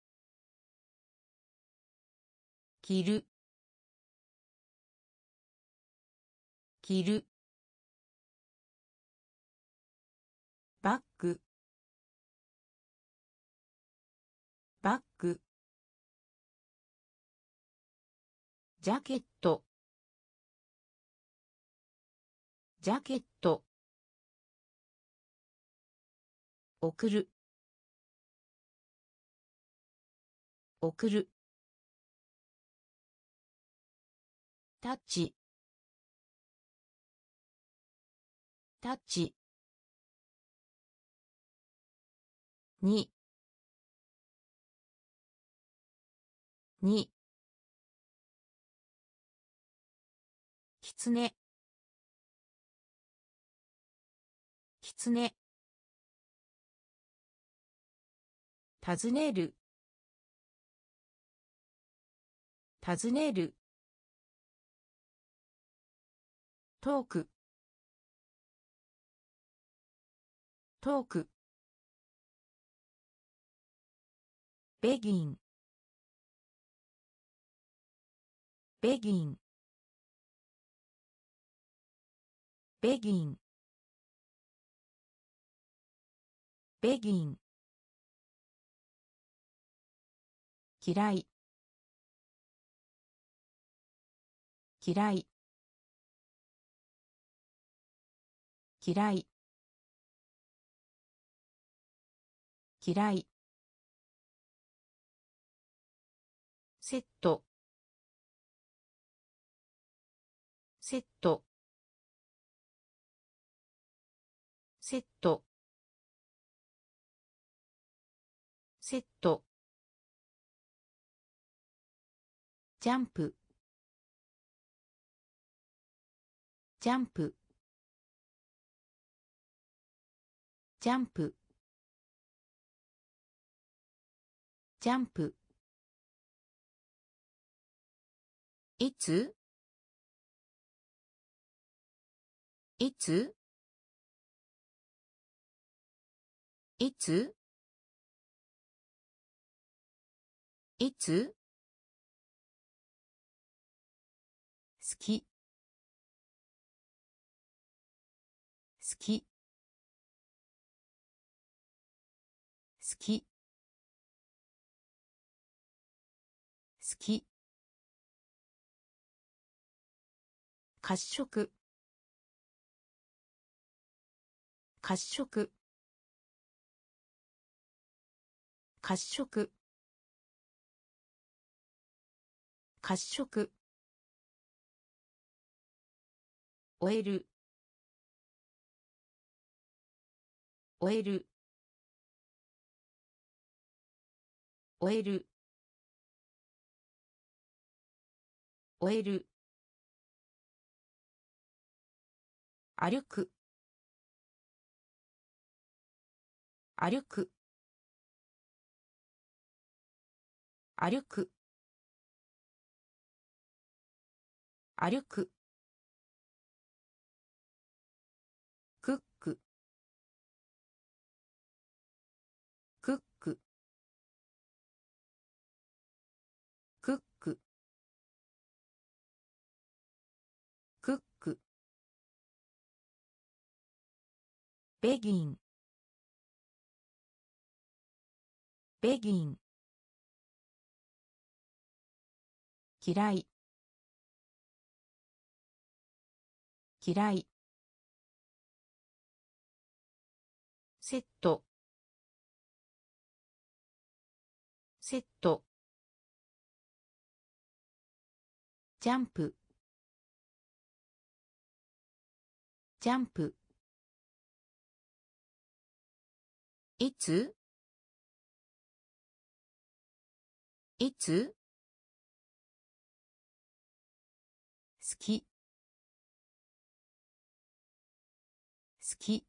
[SPEAKER 1] 着る着るバッグバッグジャケットジャケット送る送るタッチタッチににきつねきつね尋ねる尋ねるトークトークベギンベギンベギンベギン嫌い嫌い嫌い嫌いセットセットセットセットジャンプジャンプジャンプジャンプいついついついつ好き好き好き好き褐色褐色褐色褐色終える終える終える終える、歩く、歩く、歩く、歩く、クック、クック、クック、クック、ベギン、ベギン、嫌い、嫌い、セット、セット、ジャンプ、ジャンプ、いつ、いつ、好き、好き、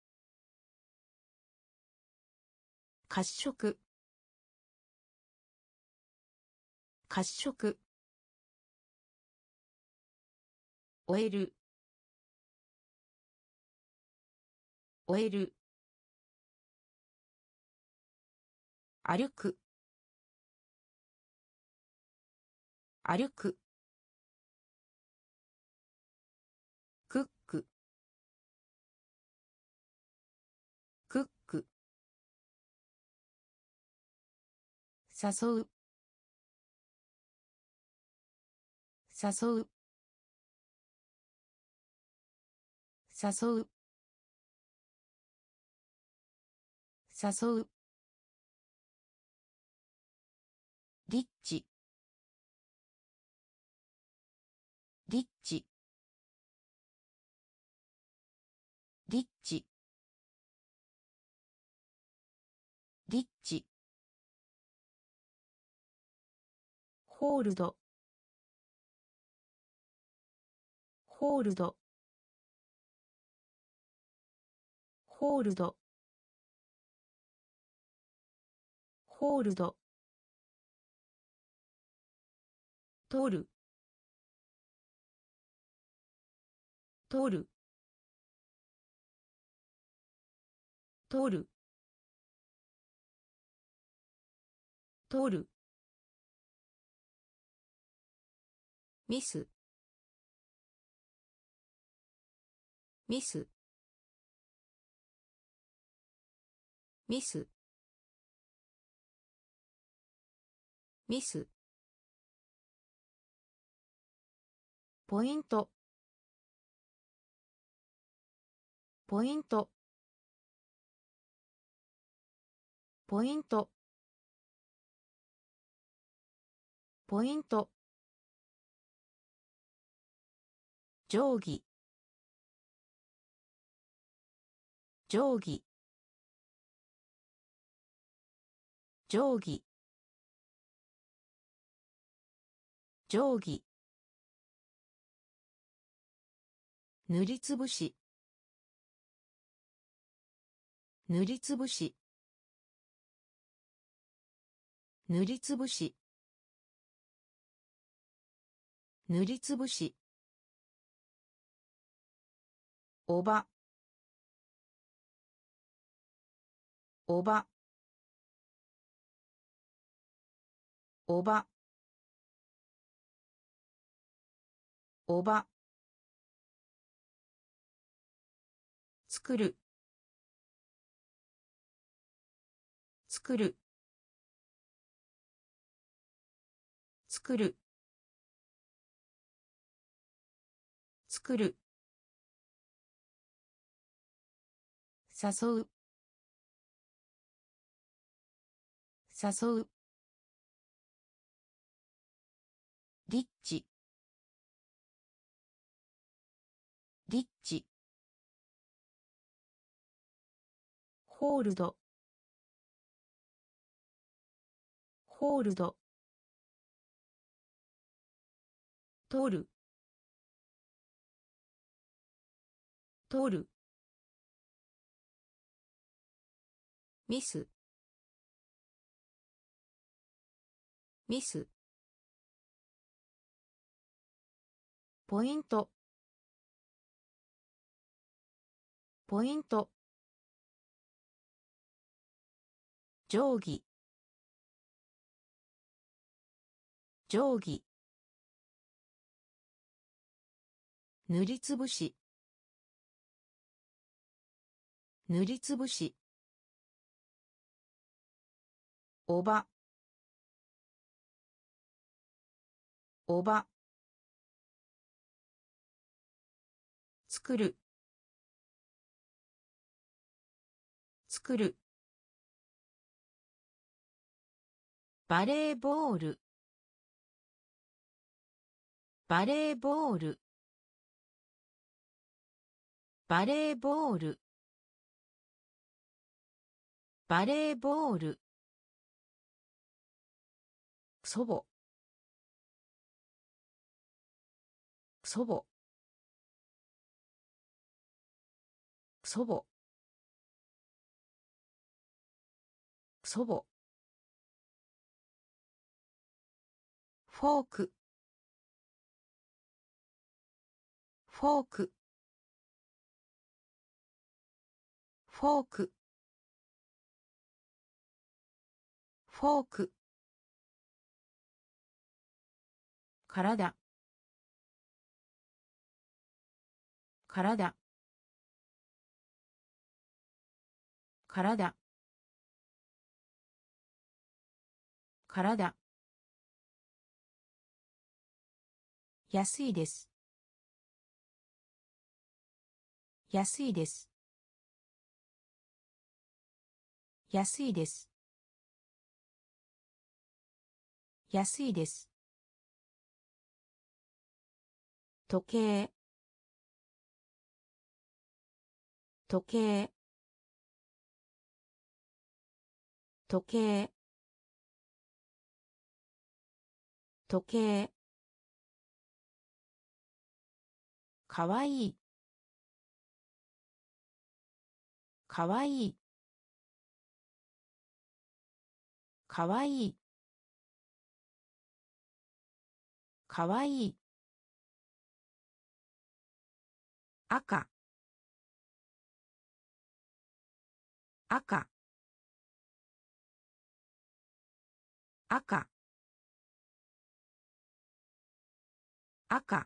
[SPEAKER 1] 褐色、褐色、終える、終える、歩く、歩く、クック、クック、誘う、誘う、誘う、誘う、リッチ、リッチ、リッチ、リッチ、ホールド、ホールド、ホールド、ホールド、取る、取る、取る、取る、ミス、ミス、ミス、ミス、ポイント、ポイント、ポイント、ポイント、定規、定規、定規、定規、塗りつぶし、塗りつぶし、塗りつぶし、塗りつぶし、おば、おば、おば、おば、作る、作る、作る、作る、誘う、誘う、リッチ、リッチ、ホールド、ホールド、 取る取るミスミスポイントポイント定規定規塗りつぶし塗りつぶしおばおば作る作るバレーボールバレーボールバレーボールバレーボール祖母祖母祖母祖母フォークフォークフォークフォーク体体体体安いです安いです安いです安いです時計時計時計時計かわいいかわいいかわいいかわいい赤赤赤赤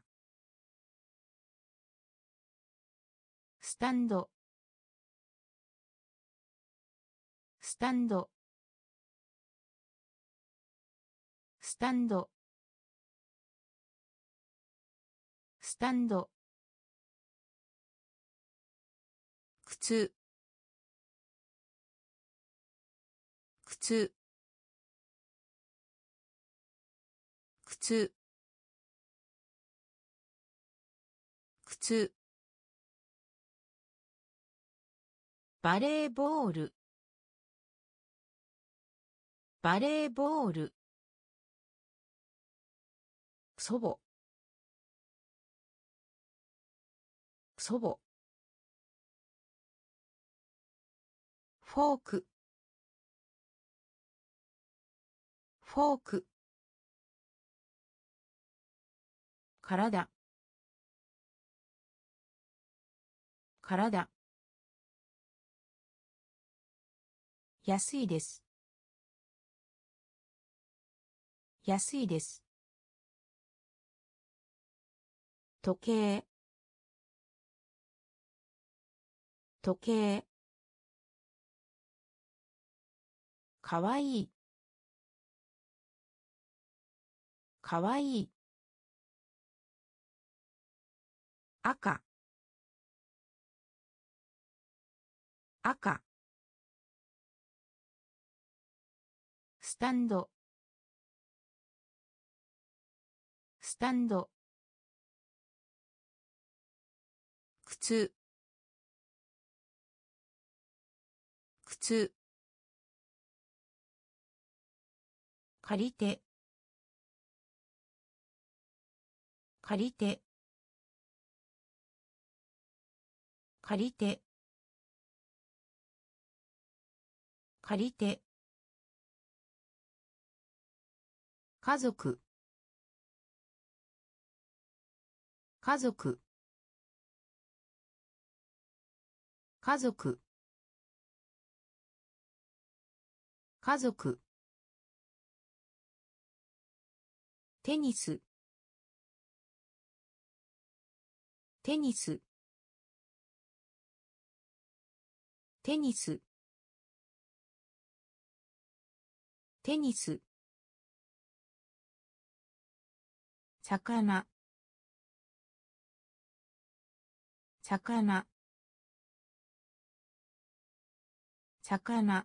[SPEAKER 1] スタンドスタンドスタンドスタンド靴靴靴靴バレーボールバレーボール祖母祖母フォークフォーク体体安いです安いです時計時計かわいいかわいい赤赤スタンドスタンド靴靴借りて借りて借りて借りて家族家族家族家族テニステニステニステニス魚魚魚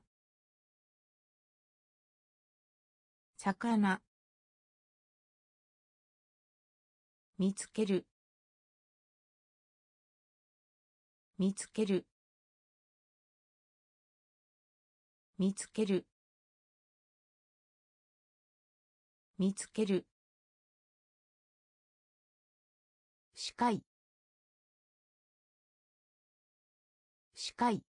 [SPEAKER 1] 魚見つける見つける見つける見つける視界視界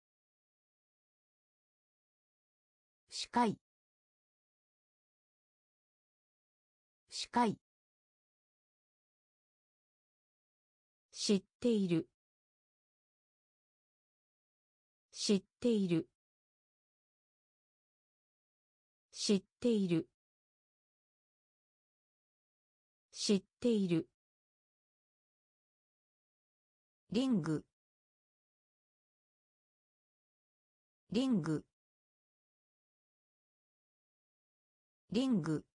[SPEAKER 1] 視界視界知っている知っている知っている知っているリングリングリング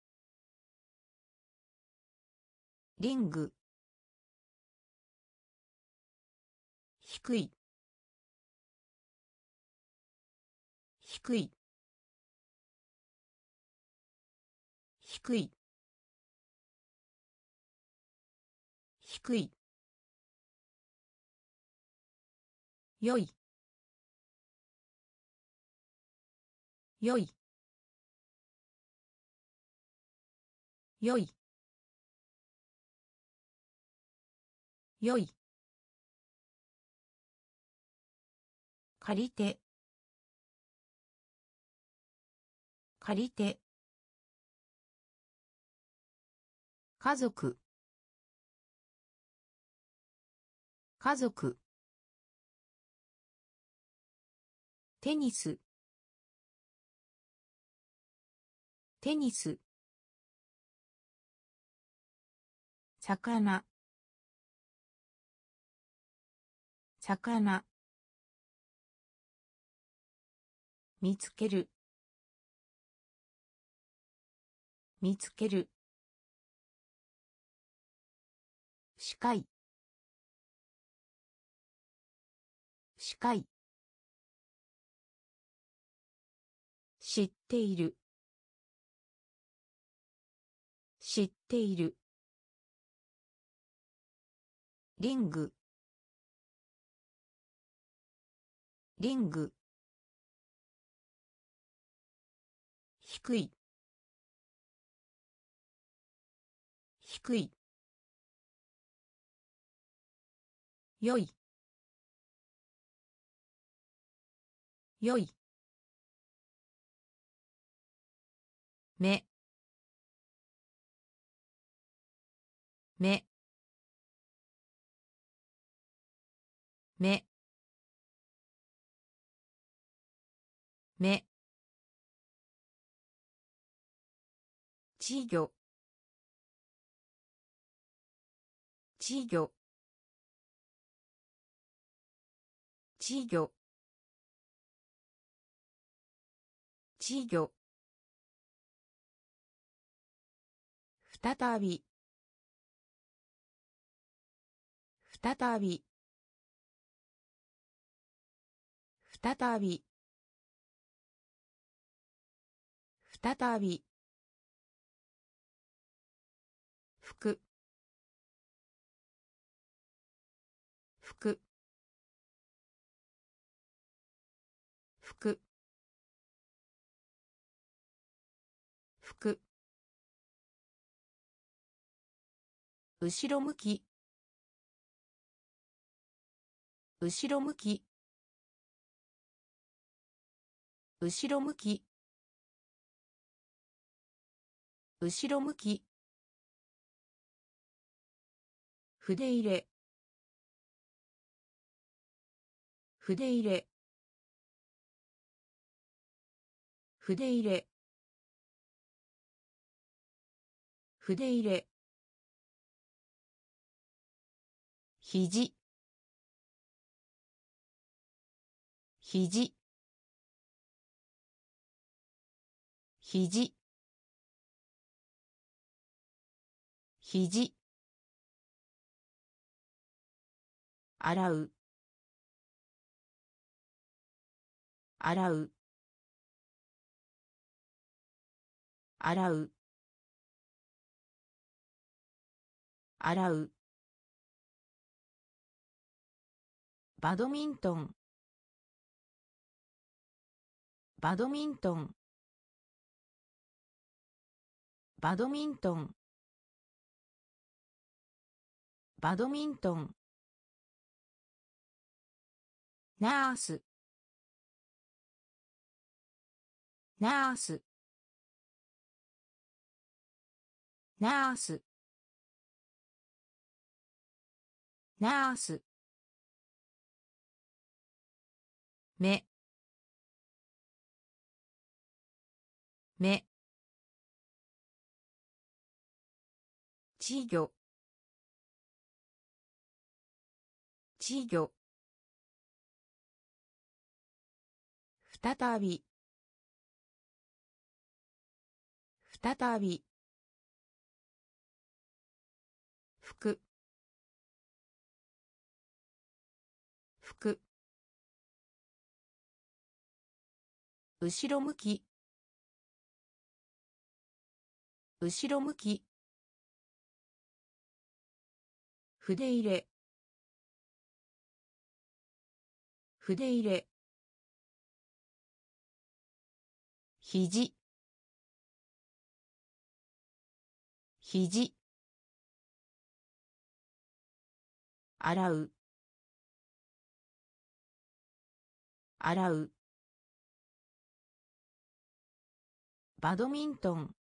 [SPEAKER 1] リング低い低い低い低いよいよいよいよい借りて借りて家族家族テニステニス魚魚見つける見つける視界視界知っている知っているリングリング低い低いよいよい目目目目稚魚稚魚稚魚稚魚再び再び再び再び服服服服後ろ向き後ろ向き後ろ向き後ろ向き筆入れ筆入れ筆入れ筆入れ肘肘肘肘洗う洗う洗う洗うバドミントンバドミントンバドミントンバドミントンナースナースナースナース目目稚魚稚魚再び再び服服後ろ向き後ろ向き筆入れ筆入れ肘肘洗う洗うバドミントン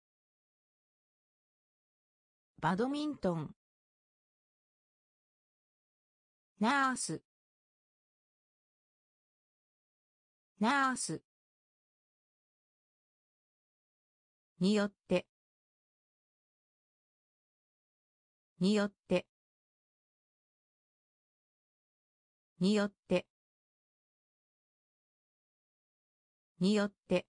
[SPEAKER 1] バドミントンナースナースによってによってによってによって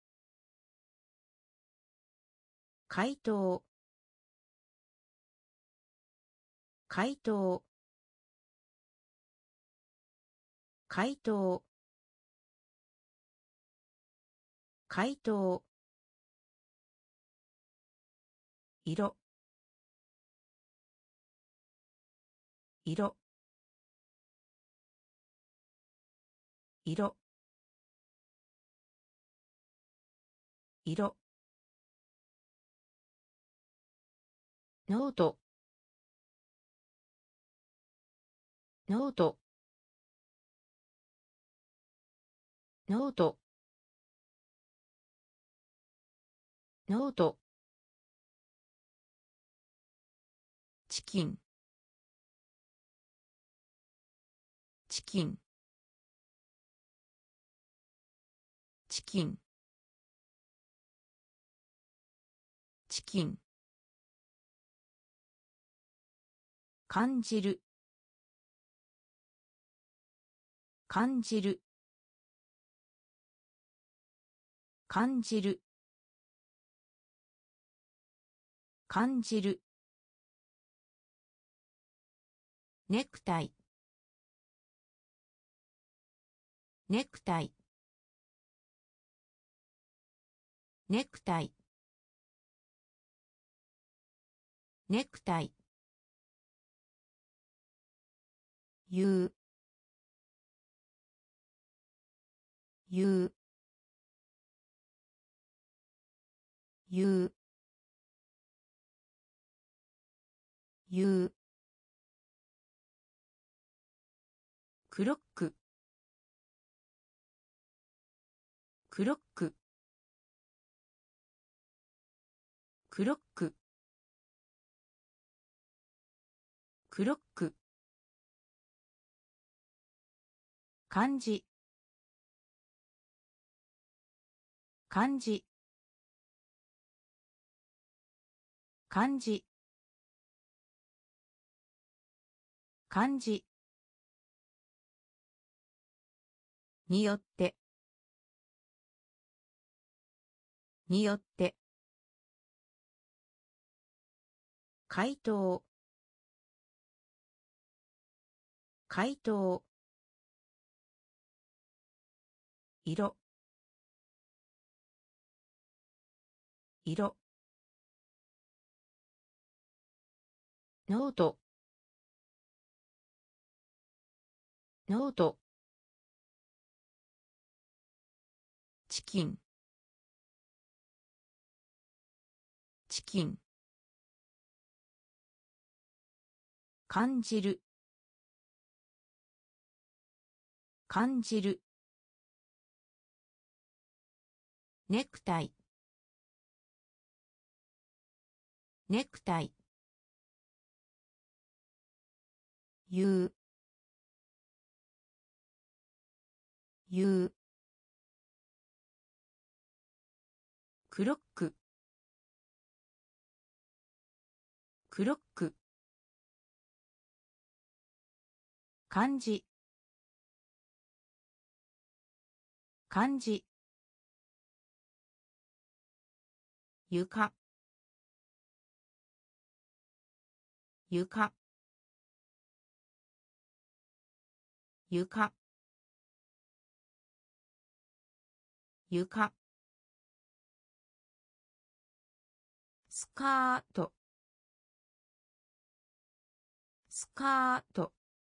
[SPEAKER 1] 回答回答回答回答色色色色ノートノートノートノートチキンチキンチキンチキン感じる感じる感じる感じるネクタイネクタイネクタイネクタイ言う言う言う言う。クロック。クロック。クロック。クロック。漢字。漢字。漢字。漢字。によって。によって。回答。回答。色。色。ノート。ノート。チキン。チキン。感じる。感じる。ネクタイ。ネクタイ。言う。言う。クロック。クロック。漢字。漢字。床。床。床。床。スカート。スカート。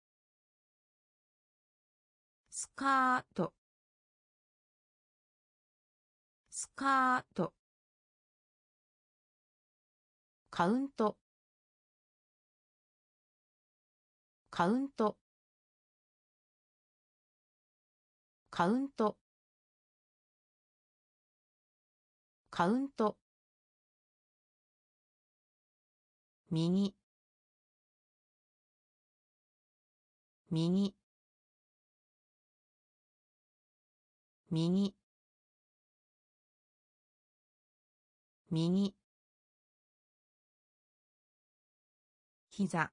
[SPEAKER 1] スカート。スカート。カウント。カウント。カウント。カウント。右。右。右。右。膝。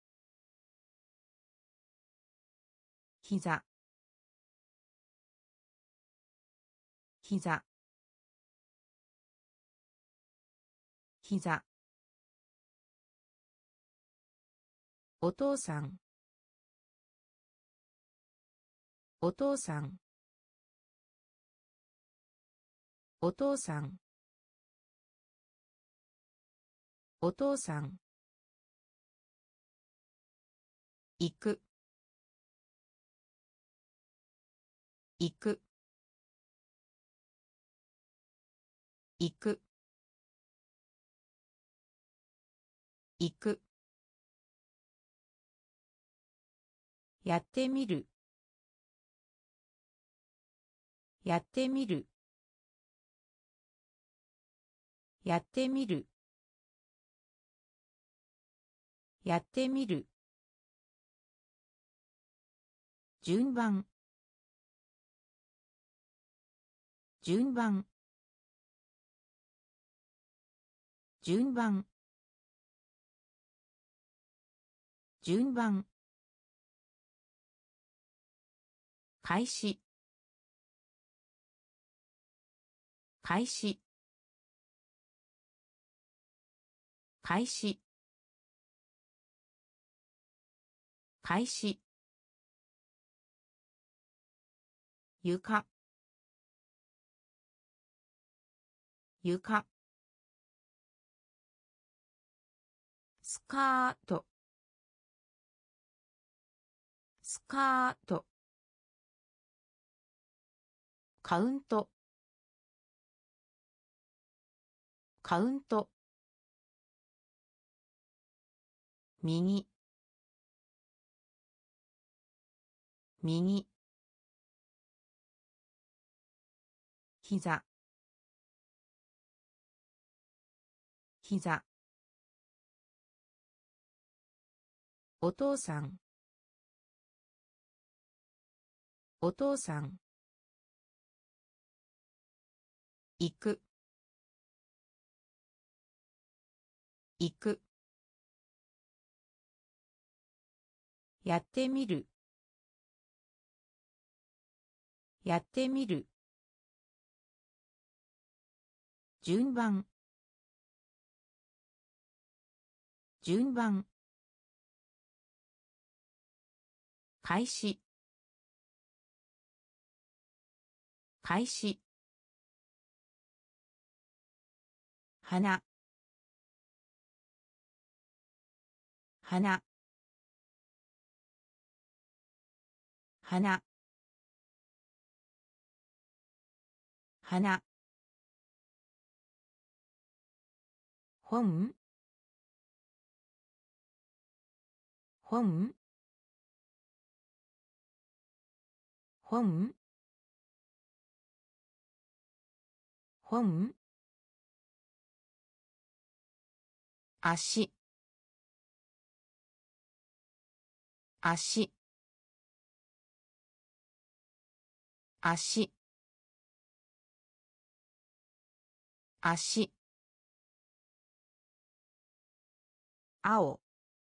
[SPEAKER 1] 膝。膝。膝。お父さん。お父さん。お父さん。お父さん。行く。行く。行く。行く。やってみる。やってみる。やってみる。やってみる。順番。順番。順番。順番。開始。開始。開始。開始。床。床。スカート。スカート。カウント。カウント。 右右膝膝お父さんお父さん行く行くやってみるやってみる順番順番開始開始花花花花本本本本足足足足青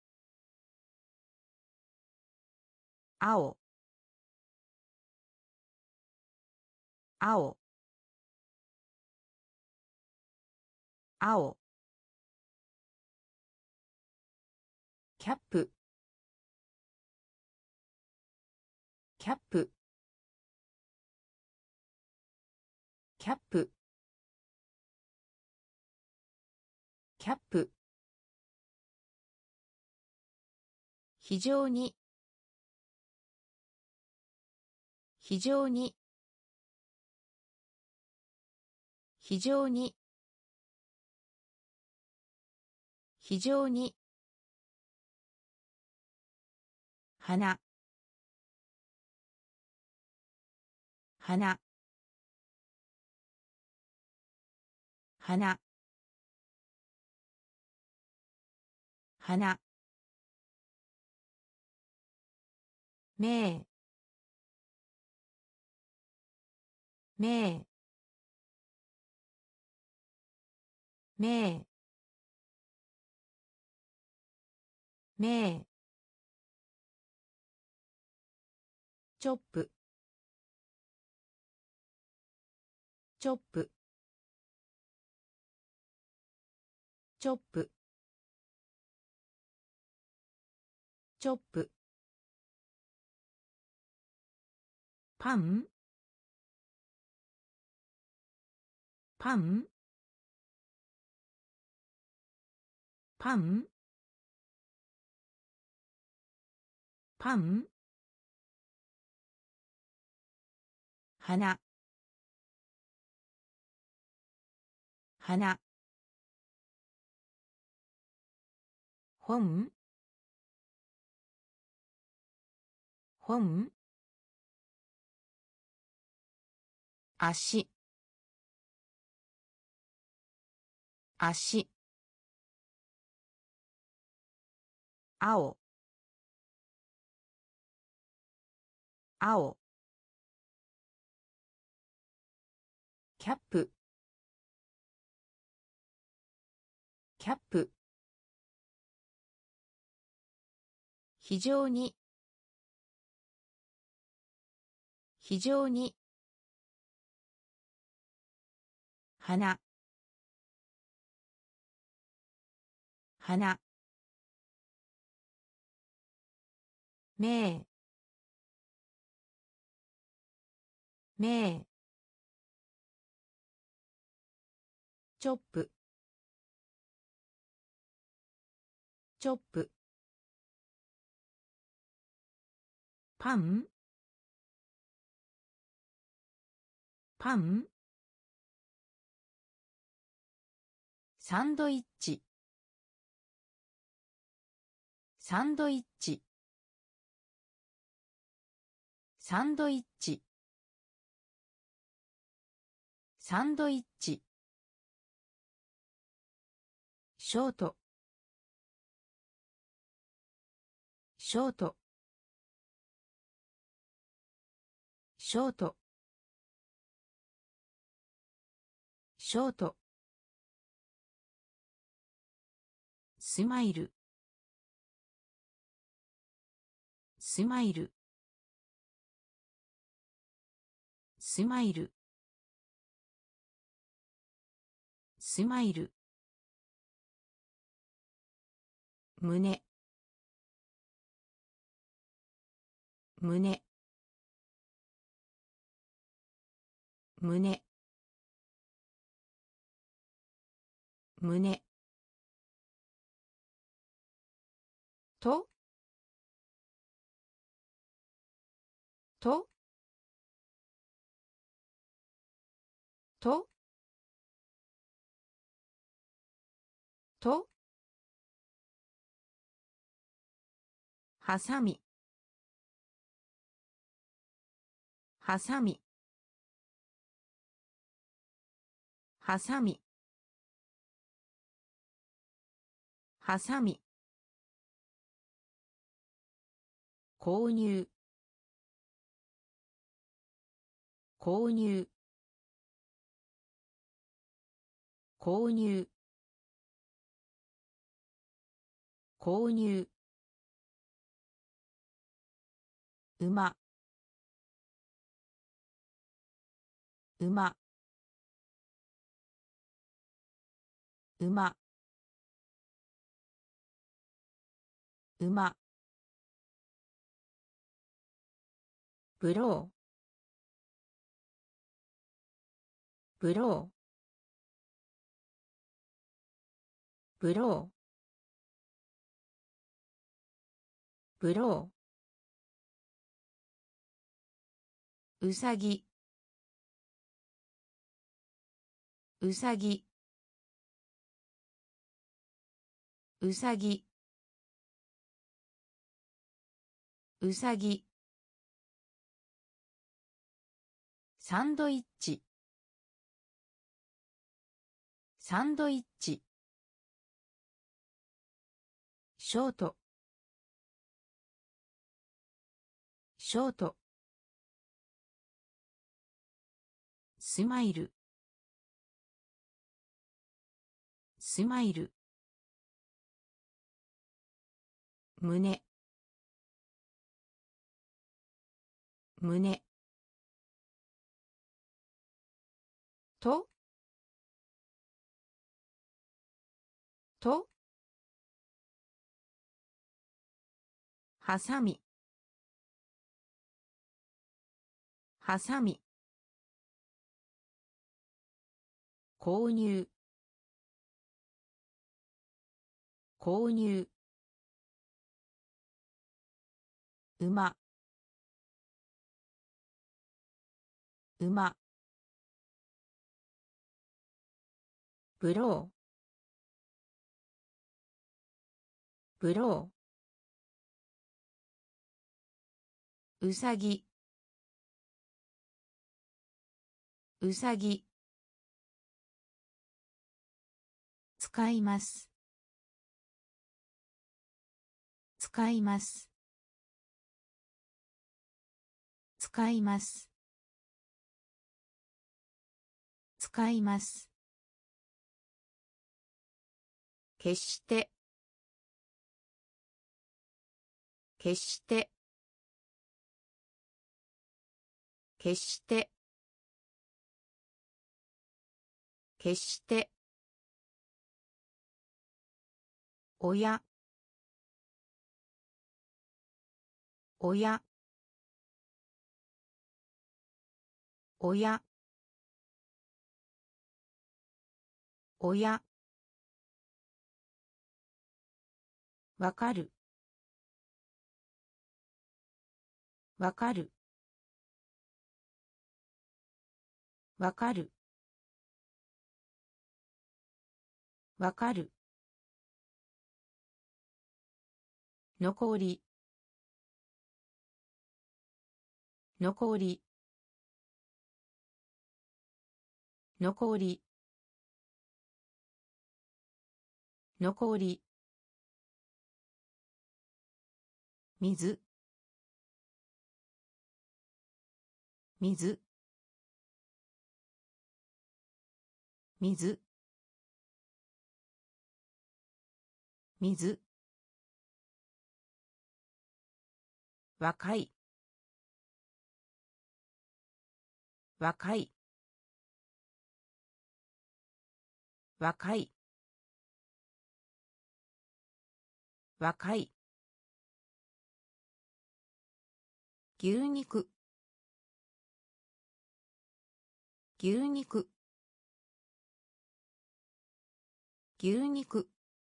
[SPEAKER 1] 青青青キャップキャップキャップキャップ非常に非常に非常に非常に花花花花めめめめチョップチョップチョップチョップパンパンパンパン花花本本足足青青キャップキャップ非常に非常に花花めめチョップチョップパンパンサンドイッチサンドイッチサンドイッチサンドイッチショートショートショートショートスマイルスマイルスマイルスマイル胸胸胸胸ととととはさみはさみはさみはさみ購入購入購入購入馬馬馬馬ブローブローブローブローうさぎうさぎうさぎうさぎサンドイッチサンドイッチショートショートスマイルスマイル胸胸ととはさみはさみ購入購入馬馬ブローブローうさぎうさぎ使います使います使います使います決して決して決して決して親親親親わかるわかるわかるわかる残り残り残り残り水水水水若い若い若い若い牛肉牛肉牛肉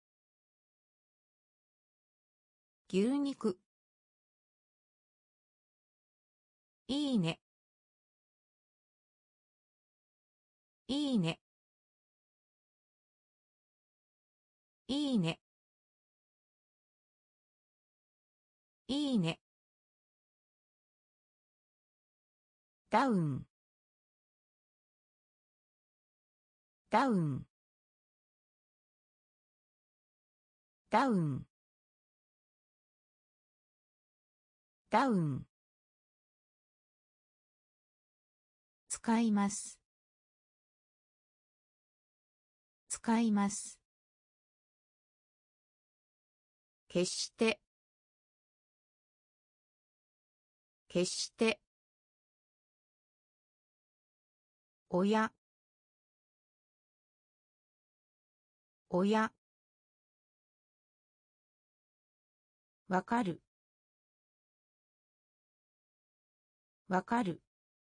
[SPEAKER 1] 牛肉いいねいいねいいねいいねダウンダウンダウンダウン使います使います決して決して親親わかるわかる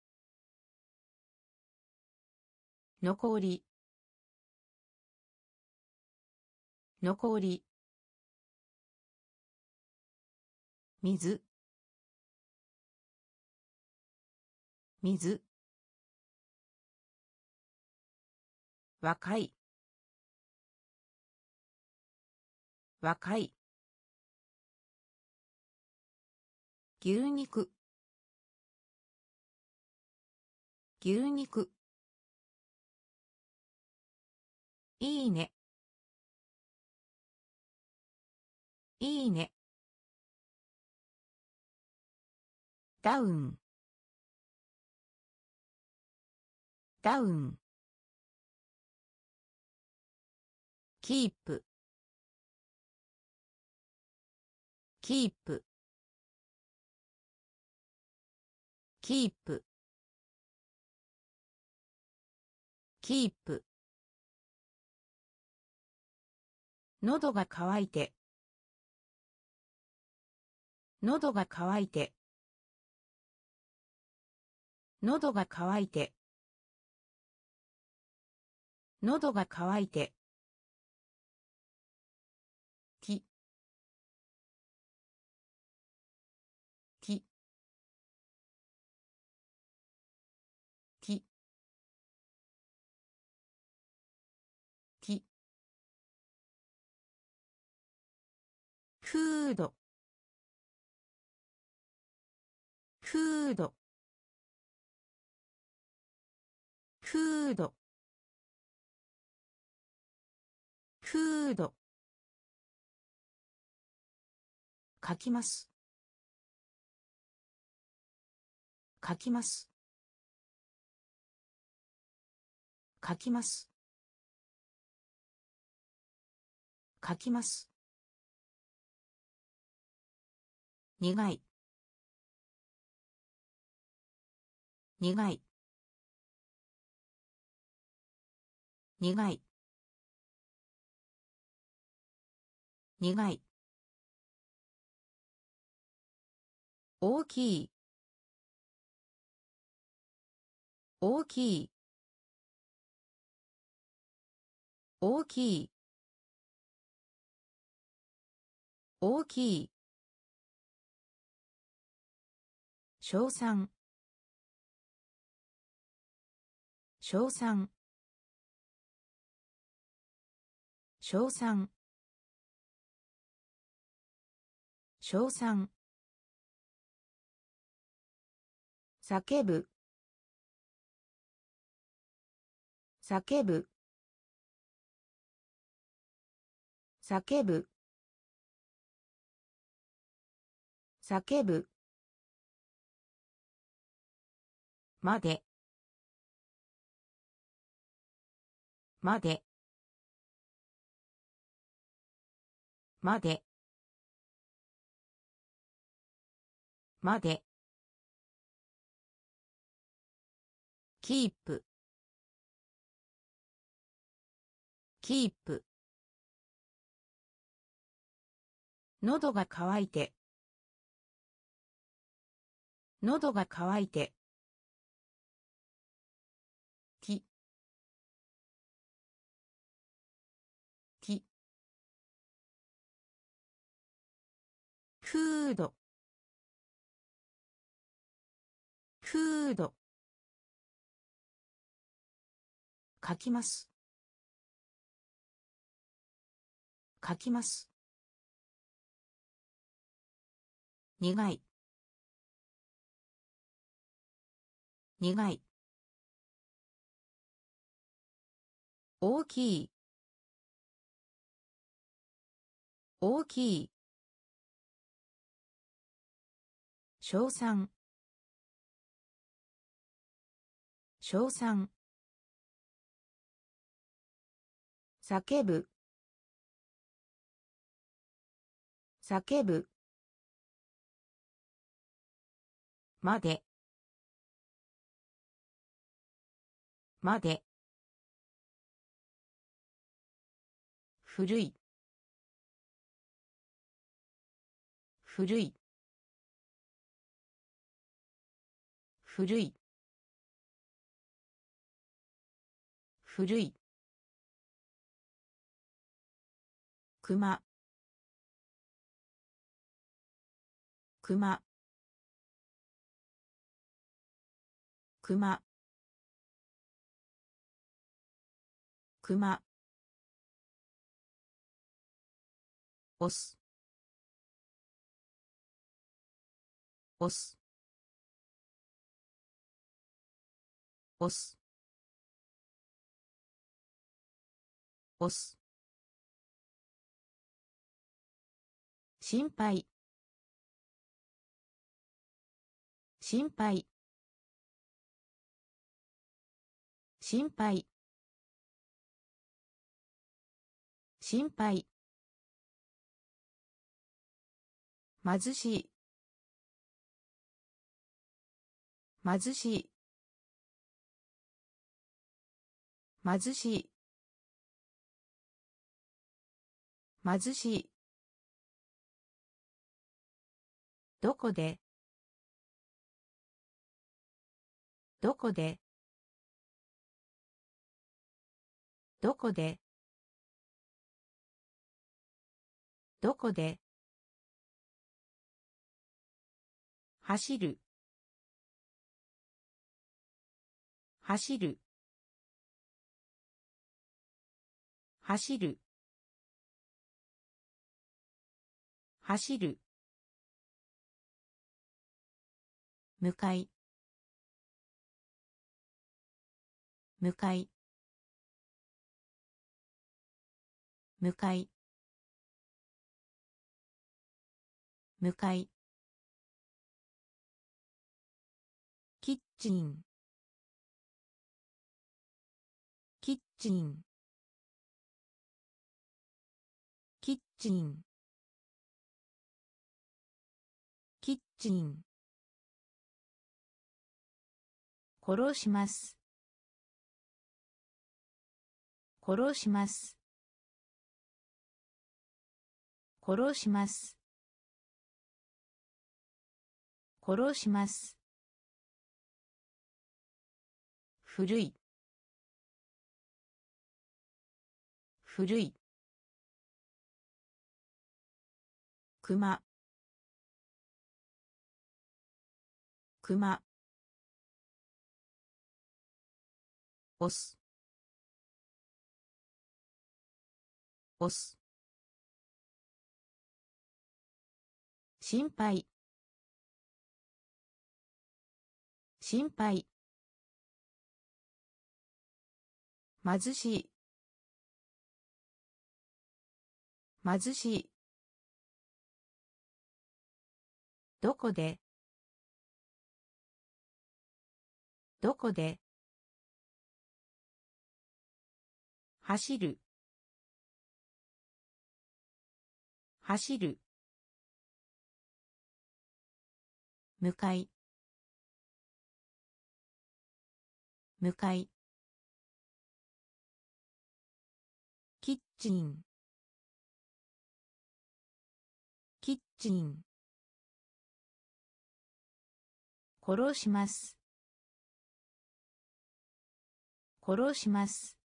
[SPEAKER 1] 残り残り水水若い若い牛肉牛肉いいねいいねダウンダウンキープキープキープキープ喉が渇いて喉が渇いて喉が渇いて喉が渇いてききききフードフードフードフード書きます書きます書きます書きます苦い苦い苦い苦い大きい大きい大きい大きい称賛称賛称賛称賛叫ぶ叫ぶ叫ぶ叫ぶまでまでまでまでキープキープ喉が渇いて喉が渇いてききフードフード書きます書きます苦い苦い大きい大きい称賛称賛叫ぶ叫ぶまでまで古い古い古い古いクマクマクマクマ押す押す押す押す心配心配心配心配貧しい貧しい貧しい貧しいどこでどこでどこでどこで走る走る走る走る向かい向かい向かい向かいキッチンキッチンキッチンキッチン殺します殺します殺します殺します古い古いクマクマ押す押す心配心配貧しい貧しいどこでどこで走る走る向かい向かいキッチンキッチン殺します殺します